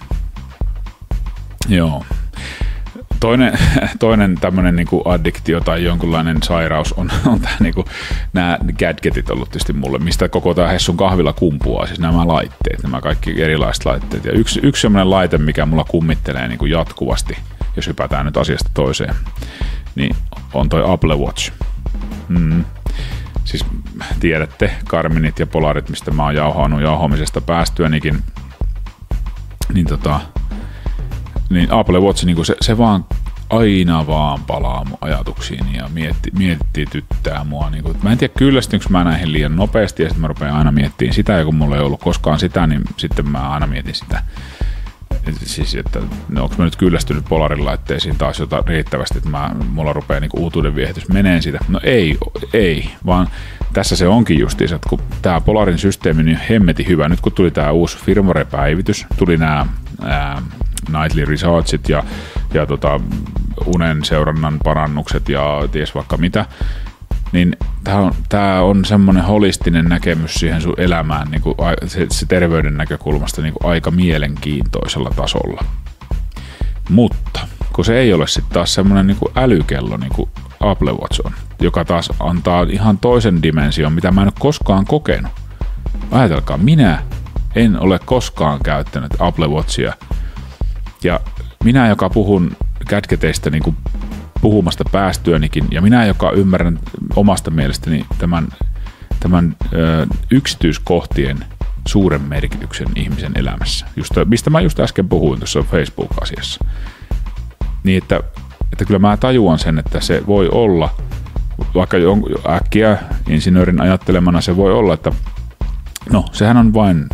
Joo. Toinen, toinen tämmöinen niinku addiktio tai jonkunlainen sairaus on, on tää niinku, nämä gadgetit ollut tietysti mulle, mistä koko tämä Hessun kahvila kumpuaa, siis nämä laitteet, nämä kaikki erilaiset laitteet. Ja yksi, yksi semmoinen laite, mikä mulla kummittelee niinku jatkuvasti, jos hypätään nyt asiasta toiseen, niin on toi Apple Watch. Mm. Siis tiedätte, Garminit ja Polarit, mistä mä oon jauhannut jauhoamisesta päästyänikin, niin tota... Niin Apple Watch, niin se, se vaan aina vaan palaa mun ajatuksiin ja mietti, mietityttää mua. Niin kuin, mä en tiedä kyllästynkö mä näihin liian nopeasti ja sitten mä rupean aina miettimään sitä ja kun mulla ei ollut koskaan sitä, niin sitten mä aina mietin sitä. Et siis, että no, onko mä nyt kyllästynyt Polarin laitteisiin taas jotain riittävästi, että mä, mulla rupeaa niin uutuuden viehätys meneen sitä. No ei, ei, vaan tässä se onkin justiinsa, että kun tää Polarin systeemi on hemmetin hyvä. Nyt kun tuli tää uusi firmware-päivitys, tuli nämä Nightly Researchit ja, ja tota, unen seurannan parannukset ja ties vaikka mitä, niin tämä on, tää on semmoinen holistinen näkemys siihen sun elämään niin kuin, se, se terveyden näkökulmasta niin kuin aika mielenkiintoisella tasolla. Mutta kun se ei ole sitten taas semmoinen niin kuin älykello niin kuin Apple Watch on, joka taas antaa ihan toisen dimension, mitä mä en ole koskaan kokenut. Ajatelkaa, minä en ole koskaan käyttänyt Apple Watchia. Ja minä, joka puhun gadgeteista niin kuin puhumasta päästyönikin, ja minä, joka ymmärrän omasta mielestäni tämän, tämän ö, yksityiskohtien suuren merkityksen ihmisen elämässä, just, mistä mä just äsken puhuin tuossa Facebook-asiassa. Niin, että, että kyllä mä tajuan sen, että se voi olla, vaikka äkkiä insinöörin ajattelemana se voi olla, että no, sehän on vain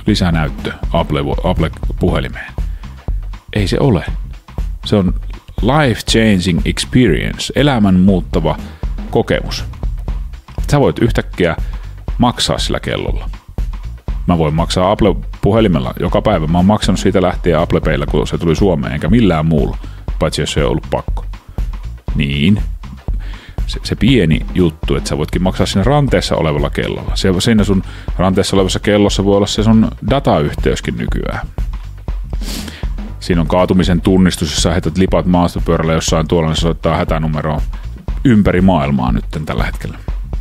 lisänäyttö Apple, Apple-puhelimeen. Ei se ole. Se on life-changing experience, elämän muuttava kokemus. Sä voit yhtäkkiä maksaa sillä kellolla. Mä voin maksaa Apple-puhelimella joka päivä. Mä oon maksanut siitä lähtien Apple Paylla, kun se tuli Suomeen, enkä millään muulla, paitsi jos se ei ollut pakko. Niin, se, se pieni juttu, että sä voitkin maksaa siinä ranteessa olevalla kellolla. Se, siinä sun ranteessa olevassa kellossa voi olla se sun datayhteyskin nykyään. Siinä on kaatumisen tunnistus, jos sä heität lipat maastopyörällä jossain tuolla, niin se soittaa hätänumeroa ympäri maailmaa nyt tällä hetkellä.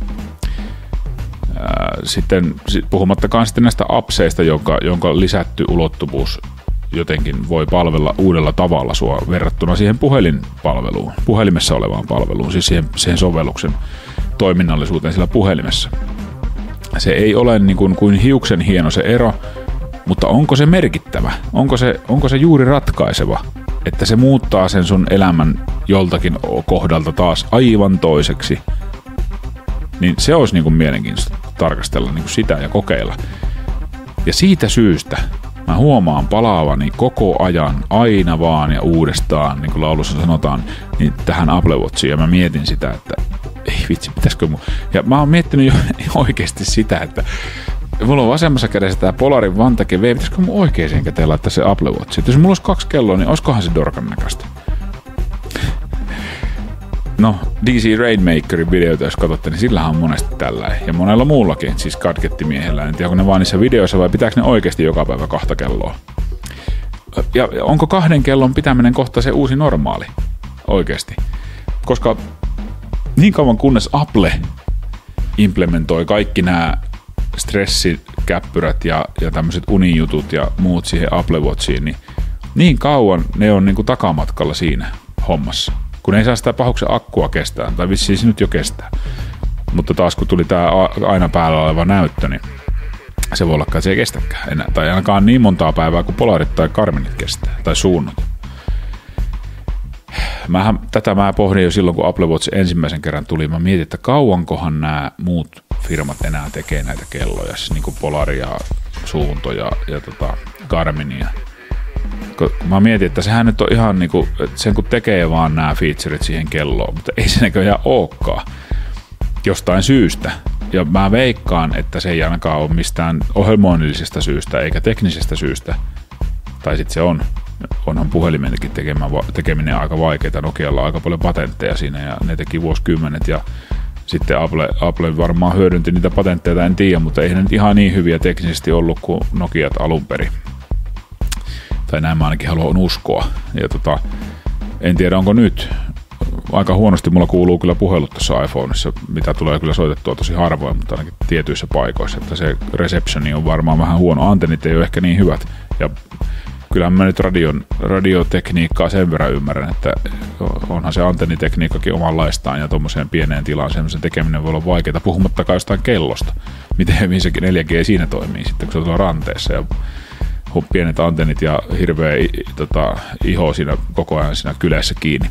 Sitten puhumattakaan sitten näistä appseista, jonka, jonka lisätty ulottuvuus jotenkin voi palvella uudella tavalla sua verrattuna siihen puhelinpalveluun, puhelimessa olevaan palveluun, siis siihen, siihen sovelluksen toiminnallisuuteen sillä puhelimessa. Se ei ole niin kuin, kuin hiuksen hieno se ero, mutta onko se merkittävä? Onko se, onko se juuri ratkaiseva, että se muuttaa sen sun elämän joltakin kohdalta taas aivan toiseksi? Niin se olisi niin kuin mielenkiintoista tarkastella niin kuin sitä ja kokeilla. Ja siitä syystä mä huomaan palaavani koko ajan aina vaan ja uudestaan, niin kuin laulussa sanotaan, niin tähän Apple Watchiin. Ja mä mietin sitä, että ei vitsi, pitäisikö mun... Ja mä oon miettinyt jo oikeasti sitä, että mulla on vasemmassa kädessä tää Polarin Vantage V, pitäisikö mun oikeeseen käteen laittaa se Apple Watch? Että jos mulla olisi kaksi kelloa, niin olisikohan se dorkan näköistä? No, D C Rainmakerin videoita, jos katsotte, niin sillähän on monesti tällä. Ja monella muullakin, siis gadgettimiehellä. En tiedä, onko ne vaan niissä videoissa vai pitääkö ne oikeasti joka päivä kahta kelloa? Ja onko kahden kellon pitäminen kohta se uusi normaali? Oikeasti. Koska niin kauan kunnes Apple implementoi kaikki nämä stressikäppyrät ja, ja tämmöiset unijutut ja muut siihen Apple Watchiin, niin niin kauan ne on niin kuin takamatkalla siinä hommassa. Kun ei saa sitä pahuksen akkua kestää, tai vissiin se nyt jo kestää. Mutta taas kun tuli tämä aina päällä oleva näyttö, niin se voi olla, että se ei kestäkään enää. Tai ainakaan niin montaa päivää kuin Polarit tai Garminit kestää, tai suunnat. Mähän, tätä mä pohdin jo silloin, kun Apple Watch ensimmäisen kerran tuli. Mä mietin, että kauankohan nämä muut firmat enää tekee näitä kelloja, siis niin kuin Polari ja Suunto ja, ja tota Garmin ja mä mietin, että sehän nyt on ihan niinku, että sen kun tekee vaan nämä featureit siihen kelloon, mutta ei se näköjään olekaan jostain syystä. Ja mä veikkaan, että se ei ainakaan ole mistään ohjelmoinnillisesta syystä eikä teknisestä syystä. Tai sitten se on. Onhan puhelimenkin tekeminen aika vaikeaa. Nokialla on aika paljon patentteja siinä ja ne teki vuosikymmenet ja sitten Apple, Apple varmaan hyödynti niitä patentteja, en tiedä, mutta ei ne nyt ihan niin hyviä teknisesti ollut kuin Nokiat alun perin. Tai näin mä ainakin haluan uskoa. Ja tota, en tiedä onko nyt. Aika huonosti mulla kuuluu kyllä puhelut tuossa iPhoneissa, mitä tulee kyllä soitettua tosi harvoin, mutta ainakin tietyissä paikoissa. Että se receptioni on varmaan vähän huono. Antennit ei ole ehkä niin hyvät. Ja kyllähän mä nyt radion, radiotekniikkaa sen verran ymmärrän, että onhan se antennitekniikkakin omanlaistaan ja tuommoiseen pieneen tilaan semmoisen tekeminen voi olla vaikeaa, puhumattakaan jostain kellosta. Miten hyvin se neljä G siinä toimii sitten, kun se on tuolla ranteessa ja pienet antennit ja hirveä tota, iho siinä koko ajan siinä kylässä kiinni.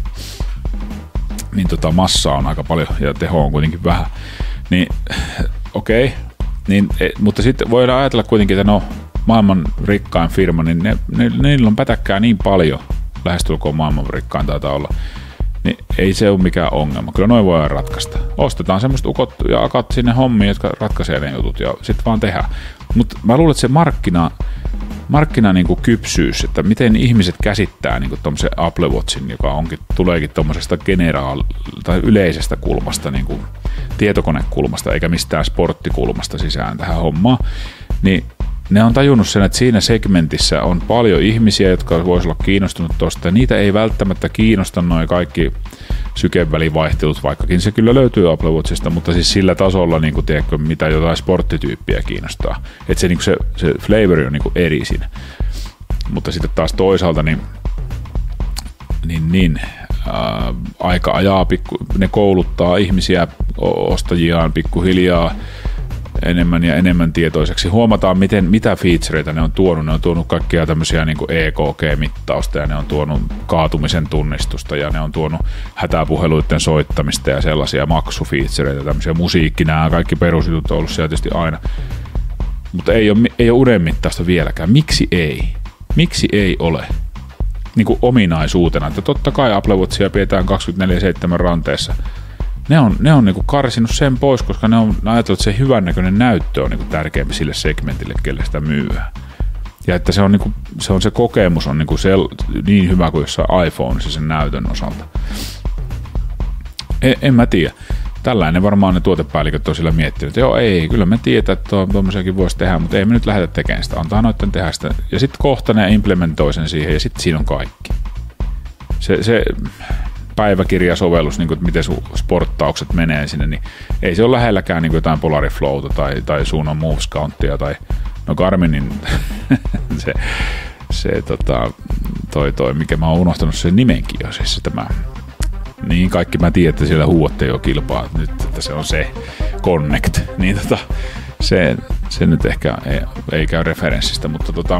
Niin tota, massaa on aika paljon ja teho on kuitenkin vähän. Niin okei, okay. niin, mutta sitten voidaan ajatella kuitenkin, että no maailman rikkain firma, niin ne, ne, niillä on pätäkkää niin paljon, lähestulkoon maailman rikkain taitaa olla, niin ei se ole mikään ongelma. Kyllä noin voidaan ratkaista. Ostetaan semmoista ukot ja akat sinne hommiin, jotka ratkaisee ne jutut ja sitten vaan tehdään. Mutta mä luulen, että se markkina, markkina niinku kypsyys, että miten ihmiset käsittää niinku tommosen Apple Watchin, joka onkin, tuleekin tommosesta generaal- tai yleisestä kulmasta, niinku tietokonekulmasta, eikä mistään sporttikulmasta sisään tähän hommaan, niin ne on tajunnut sen, että siinä segmentissä on paljon ihmisiä, jotka voisivat olla kiinnostunut tuosta. Niitä ei välttämättä kiinnosta noin kaikki sykevälivaihtelut, vaikkakin se kyllä löytyy Apple Watchista, mutta siis sillä tasolla, niin kuin, tiedätkö, mitä jotain sporttityyppiä kiinnostaa. Että se, niin se, se flavori on niin kuin eri siinä. Mutta sitten taas toisaalta, niin, niin, niin ää, aika ajaa, pikku, ne kouluttaa ihmisiä, ostajiaan pikkuhiljaa, enemmän ja enemmän tietoiseksi. Huomataan, miten, mitä featureita ne on tuonut. Ne on tuonut kaikkia tämmöisiä niin kuin E K G-mittausta ja ne on tuonut kaatumisen tunnistusta ja ne on tuonut hätäpuheluiden soittamista ja sellaisia maksufeatureita, tämmöisiä musiikki, nämä kaikki perusjutut on ollut siellä tietysti aina. mutta ei ole, ei ole unen mittausta vieläkään. Miksi ei? Miksi ei ole? Niin kuin ominaisuutena, että totta kai Apple Watchia pidetään kaksikymmentäneljä seitsemän ranteessa. Ne on, ne on niin kuin karsinut sen pois, koska ne on ajatellut, että se hyvännäköinen näyttö on niin kuin tärkeämpi sille segmentille, kelle sitä myyään. Ja että se on, niin kuin, se, on se kokemus on niin, kuin sel, niin hyvä kuin jossain iPhoneissa sen näytön osalta. En, en mä tiedä. Tällainen varmaan ne tuotepäälliköt on sillä miettinyt, että joo ei, kyllä me tiedetään, että tuommoisiakin voisi tehdä, mutta ei me nyt lähdetä tekemään sitä, antaa noitten tehdä sitä. Ja sitten kohta ne implementoi sen siihen ja sitten siinä on kaikki. Se, se päiväkirjasovellus, niin kuin, että miten sun sporttaukset menee sinne, niin ei se ole lähelläkään niin kuin jotain Polariflowta tai, tai Suunon Moves Countia tai no Garminin se, se tota, toi, toi, mikä mä oon unohtanut sen nimenkin jo, siis tämä. Niin kaikki mä tiedän, että siellä huuatte jo kilpaa nyt, että se on se Connect, niin tota, se, se nyt ehkä ei, ei käy referenssistä, mutta tota,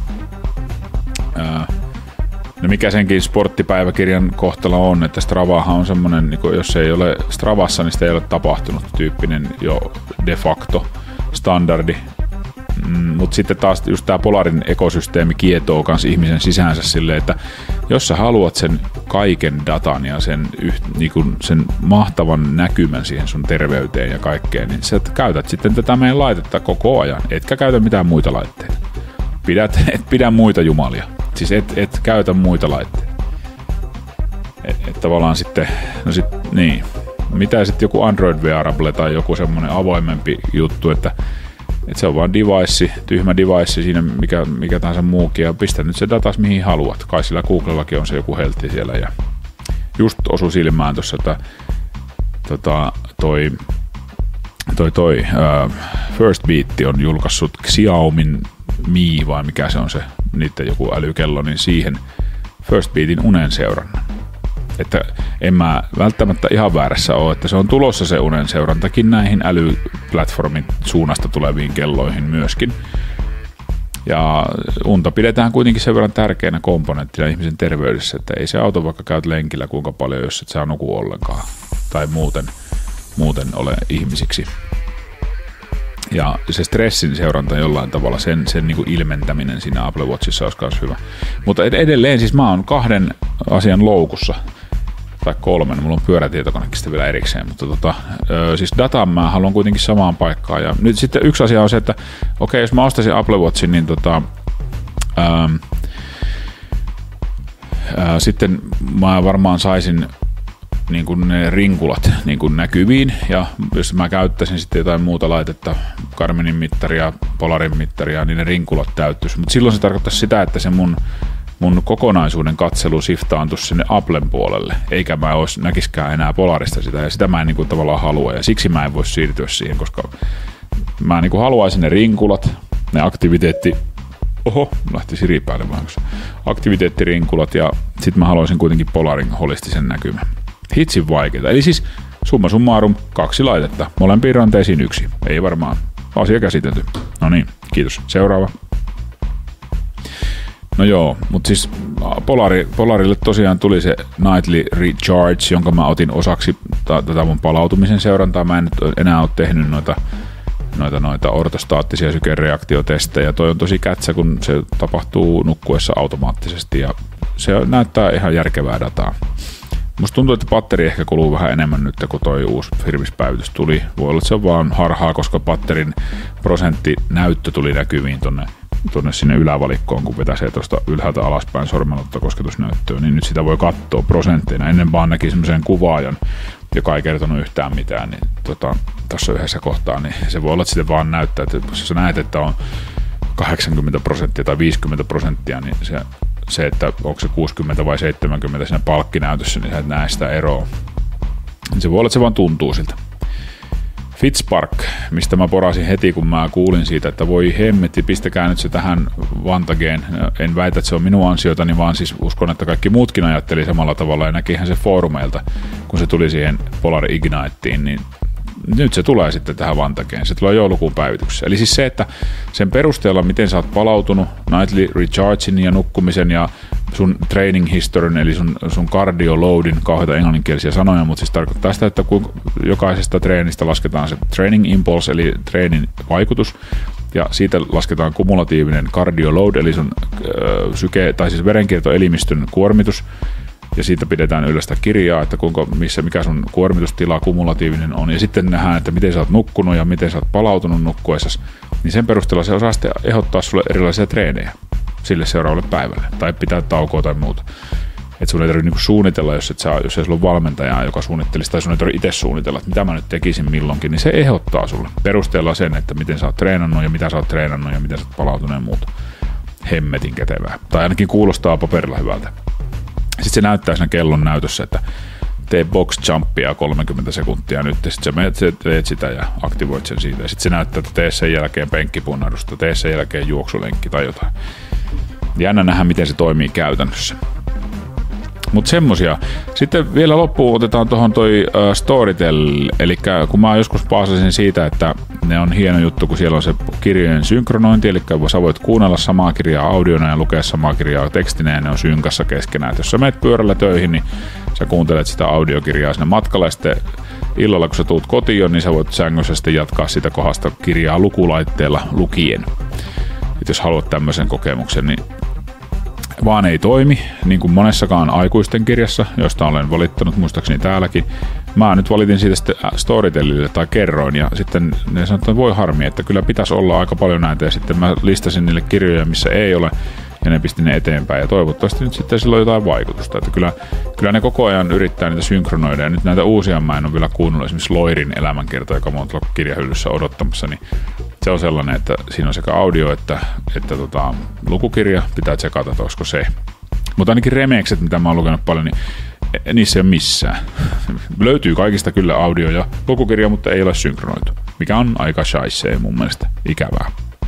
ää, no mikä senkin sporttipäiväkirjan kohtalo on, että Stravahan on semmoinen, niin jos ei ole Stravassa, niin sitä ei ole tapahtunut tyyppinen jo de facto standardi. Mm, mutta sitten taas just tämä Polarin ekosysteemi kietoo kans ihmisen sisäänsä silleen, että jos sä haluat sen kaiken datan ja sen, yht, niinku sen mahtavan näkymän siihen sun terveyteen ja kaikkeen, niin sä käytät sitten tätä meidän laitetta koko ajan, etkä käytä mitään muita laitteita. Pidät, et pidä muita jumalia, siis et, et käytä muita laitteita. Et, et tavallaan sitten, no sit, niin, mitä sitten joku Android Wearable tai joku semmoinen avoimempi juttu, että et se on vaan device, tyhmä device siinä, mikä, mikä tahansa muukin, ja pistä nyt se datas mihin haluat. Kai sillä Googlellakin on se joku heltti siellä, ja just osui silmään tuossa, että tota, toi, toi, toi uh, First Beat on julkaissut Xiaomin Mi, vai mikä se on se, niiden joku älykello, niin siihen First Beatin unen seurannan. Että en mä välttämättä ihan väärässä ole, että se on tulossa se unen seurantakin näihin älyplatformin suunnasta tuleviin kelloihin myöskin. Ja unta pidetään kuitenkin sen verran tärkeänä komponenttina ihmisen terveydessä, että ei se auto vaikka käyt lenkillä kuinka paljon, jos et saa nuku ollenkaan tai muuten, muuten ole ihmisiksi. Ja se stressin seuranta jollain tavalla, sen, sen niin kuin ilmentäminen siinä Apple Watchissa olisi myös hyvä. Mutta edelleen siis mä oon kahden asian loukussa, tai kolmen, mulla on pyörätietokonekin sitten vielä erikseen, mutta tota, ö, siis datan mä haluan kuitenkin samaan paikkaan. Ja nyt sitten yksi asia on se, että okei, jos mä ostaisin Apple Watchin, niin tota, ää, ää, sitten mä varmaan saisin niin kuin ne rinkulat niin kuin näkyviin, ja jos mä käyttäisin sitten jotain muuta laitetta, Garminin mittaria, Polarin mittaria, niin ne rinkulat täyttyisi. Mutta silloin se tarkoittaisi sitä, että se mun, mun kokonaisuuden katselu shiftaantuisi sinne Applen puolelle, eikä mä olisi, näkiskään enää Polarista sitä, ja sitä mä en niin kuin tavallaan halua, ja siksi mä en voi siirtyä siihen, koska mä niin kuin haluaisin ne rinkulat, ne aktiviteetti, oho, lähti Siri päälle vähän, aktiviteettirinkulat, ja sitten mä haluaisin kuitenkin Polarin holistisen näkymän. Hitsin vaikeita. Eli siis summa summarum, kaksi laitetta. Molempiin ranteisiin yksi. Ei varmaan asia käsitelty. No niin, kiitos. Seuraava. No joo, mutta siis Polari, Polarille tosiaan tuli se Nightly Recharge, jonka mä otin osaksi tätä mun palautumisen seurantaa. Mä en nyt enää ole tehnyt noita, noita, noita ortostaattisia sykereaktiotestejä. Toi on tosi kätsä, kun se tapahtuu nukkuessa automaattisesti ja se näyttää ihan järkevää dataa. Musta tuntuu, että batteri ehkä kuluu vähän enemmän nyt, kun toi uusi firmispäivitys tuli. Voi olla, että se on vaan harhaa, koska batterin prosenttinäyttö tuli näkyviin tonne, tonne sinne ylävalikkoon, kun vetäisee tuosta ylhäältä alaspäin sormenotto kosketusnäyttöön, niin nyt sitä voi katsoa prosentteina. Ennen vaan näki semmoisen kuvaajan, joka ei kertonut yhtään mitään, niin tota, tuossa yhdessä kohtaa, niin se voi olla, että sitä vaan näyttää, että jos sä näet, että on kahdeksankymmentä prosenttia tai viisikymmentä prosenttia, niin se se, että onko se kuusikymmentä vai seitsemänkymmentä siinä palkkinäytössä, niin sä et näe sitä eroa. Se voi olla, että se vaan tuntuu siltä. Fitspark, mistä mä porasin heti, kun mä kuulin siitä, että voi hemmetti, pistäkää nyt se tähän Vantageen. En väitä, että se on minun ansiotani, vaan siis uskon, että kaikki muutkin ajatteli samalla tavalla ja näkihän se foorumeilta, kun se tuli siihen Polar Igniteen, niin nyt se tulee sitten tähän Vantageen. Se tulee joulukuun päivityksessä. Eli siis se, että sen perusteella, miten sä oot palautunut Nightly Rechargein ja nukkumisen ja sun training historyn, eli sun, sun cardio loadin, kauheita englanninkielisiä sanoja, mutta siis tarkoittaa sitä, että kun jokaisesta treenistä lasketaan se training impulse, eli treenin vaikutus, ja siitä lasketaan kumulatiivinen cardio load, eli sun öö, syke, tai siis verenkiertoelimistön kuormitus, ja siitä pidetään yllä sitä kirjaa, että kuinka, missä, mikä sun kuormitustila kumulatiivinen on, ja sitten nähdään, että miten sä oot nukkunut ja miten sä oot palautunut nukkuessasi, niin sen perusteella se osaa sitten ehdottaa sulle erilaisia treenejä sille seuraavalle päivälle, tai pitää taukoa tai muuta. Että sun ei tarvitse niinku suunnitella, jos, et saa, jos ei sulla ole valmentajaa, joka suunnittelisi, tai sun ei tarvitse itse suunnitella, että mitä mä nyt tekisin milloinkin, niin se ehdottaa sulle perusteella sen, että miten sä oot treenannut ja mitä sä oot treenannut ja miten sä oot palautunut ja muuta. Hemmetin kätevää. Tai ainakin kuulostaa paperilla hyvältä. Sitten se näyttää siinä kellon näytössä, että tee box jumpia kolmekymmentä sekuntia nyt, ja sitten sä menet, teet sitä ja aktivoit sen siitä. Ja sitten se näyttää, että tee sen jälkeen penkkipunnarusta, tee sen jälkeen juoksulenkki tai jotain. Jännä nähdä, miten se toimii käytännössä. Mutta semmosia. Sitten vielä loppuun otetaan tuohon toi uh, Storytel, eli kun mä joskus paasasin siitä, että ne on hieno juttu, kun siellä on se kirjojen synkronointi, eli sä voit kuunnella samaa kirjaa audiona ja lukea samaa kirjaa tekstinä, ja ne on synkassa keskenään. Et jos sä menet pyörällä töihin, niin sä kuuntelet sitä audiokirjaa sinne matkalla, ja sitten illalla, kun sä tuut kotiin, niin sä voit sängyssä sitten jatkaa sitä kohdasta kirjaa lukulaitteella lukien. Et jos haluat tämmöisen kokemuksen, niin vaan ei toimi, niin kuin monessakaan aikuisten kirjassa, josta olen valittanut muistaakseni täälläkin. Mä nyt valitin siitä sitten Storytelille tai kerroin, ja sitten ne sanoivat, että voi harmi, että kyllä pitäisi olla aika paljon näitä, ja sitten mä listasin niille kirjoja, missä ei ole, ja ne pistin ne eteenpäin, ja toivottavasti nyt sitten sillä on jotain vaikutusta, että kyllä, kyllä ne koko ajan yrittää niitä synkronoida, ja nyt näitä uusia mä en ole vielä kuunnellut, esimerkiksi Loirin elämänkerta, joka on tuolla kirjahyllyssä odottamassa, niin se on sellainen, että siinä on sekä audio että, että tota, lukukirja, pitää tsekata, että olisiko se. Mutta ainakin remekset, mitä mä oon lukenut paljon, niin niissä ei ole missään. Löytyy kaikista kyllä audio ja lukukirja, mutta ei ole synkronoitu, mikä on aika shaisee mun mielestä, ikävää.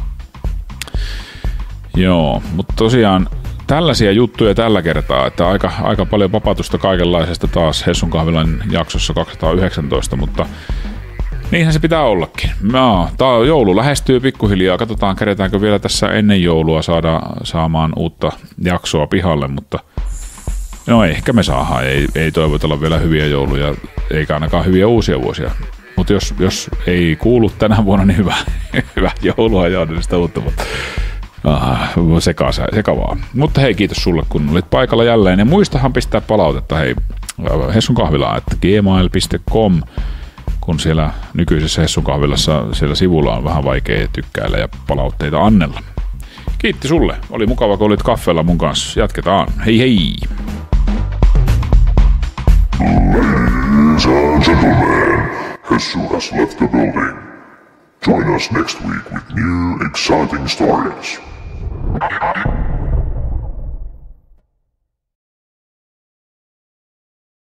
Joo, mutta tosiaan tällaisia juttuja tällä kertaa, että aika, aika paljon papatusta kaikenlaisesta taas Hessun kahvilan jaksossa kaksisataayhdeksäntoista, mutta niinhän se pitää ollakin. No, tää joulu lähestyy pikkuhiljaa. Katsotaan, keretäänkö vielä tässä ennen joulua saada saamaan uutta jaksoa pihalle, mutta no ehkä me saadaan. Ei, ei toivotella vielä hyviä jouluja, eikä ainakaan hyviä uusia vuosia. Mutta jos, jos ei kuulu tänä vuonna, niin hyvä, hyvä joulua ja onnellista uutta vuotta. Ah, seka, sekavaa. Mutta hei, kiitos sulle, kun olit paikalla jälleen. Ja muistahan pistää palautetta, hei, Hessun kahvila at gmail piste com. Kun siellä nykyisessä Hessun kahvilassa siellä sivulla on vähän vaikea tykkäillä ja palautteita annella. Kiitti sulle. Oli mukava, kun olit kaffeella mun kanssa. Jatketaan. Hei hei! Ladies and gentlemen, Hessu has left the building. Join us next week with new exciting stories.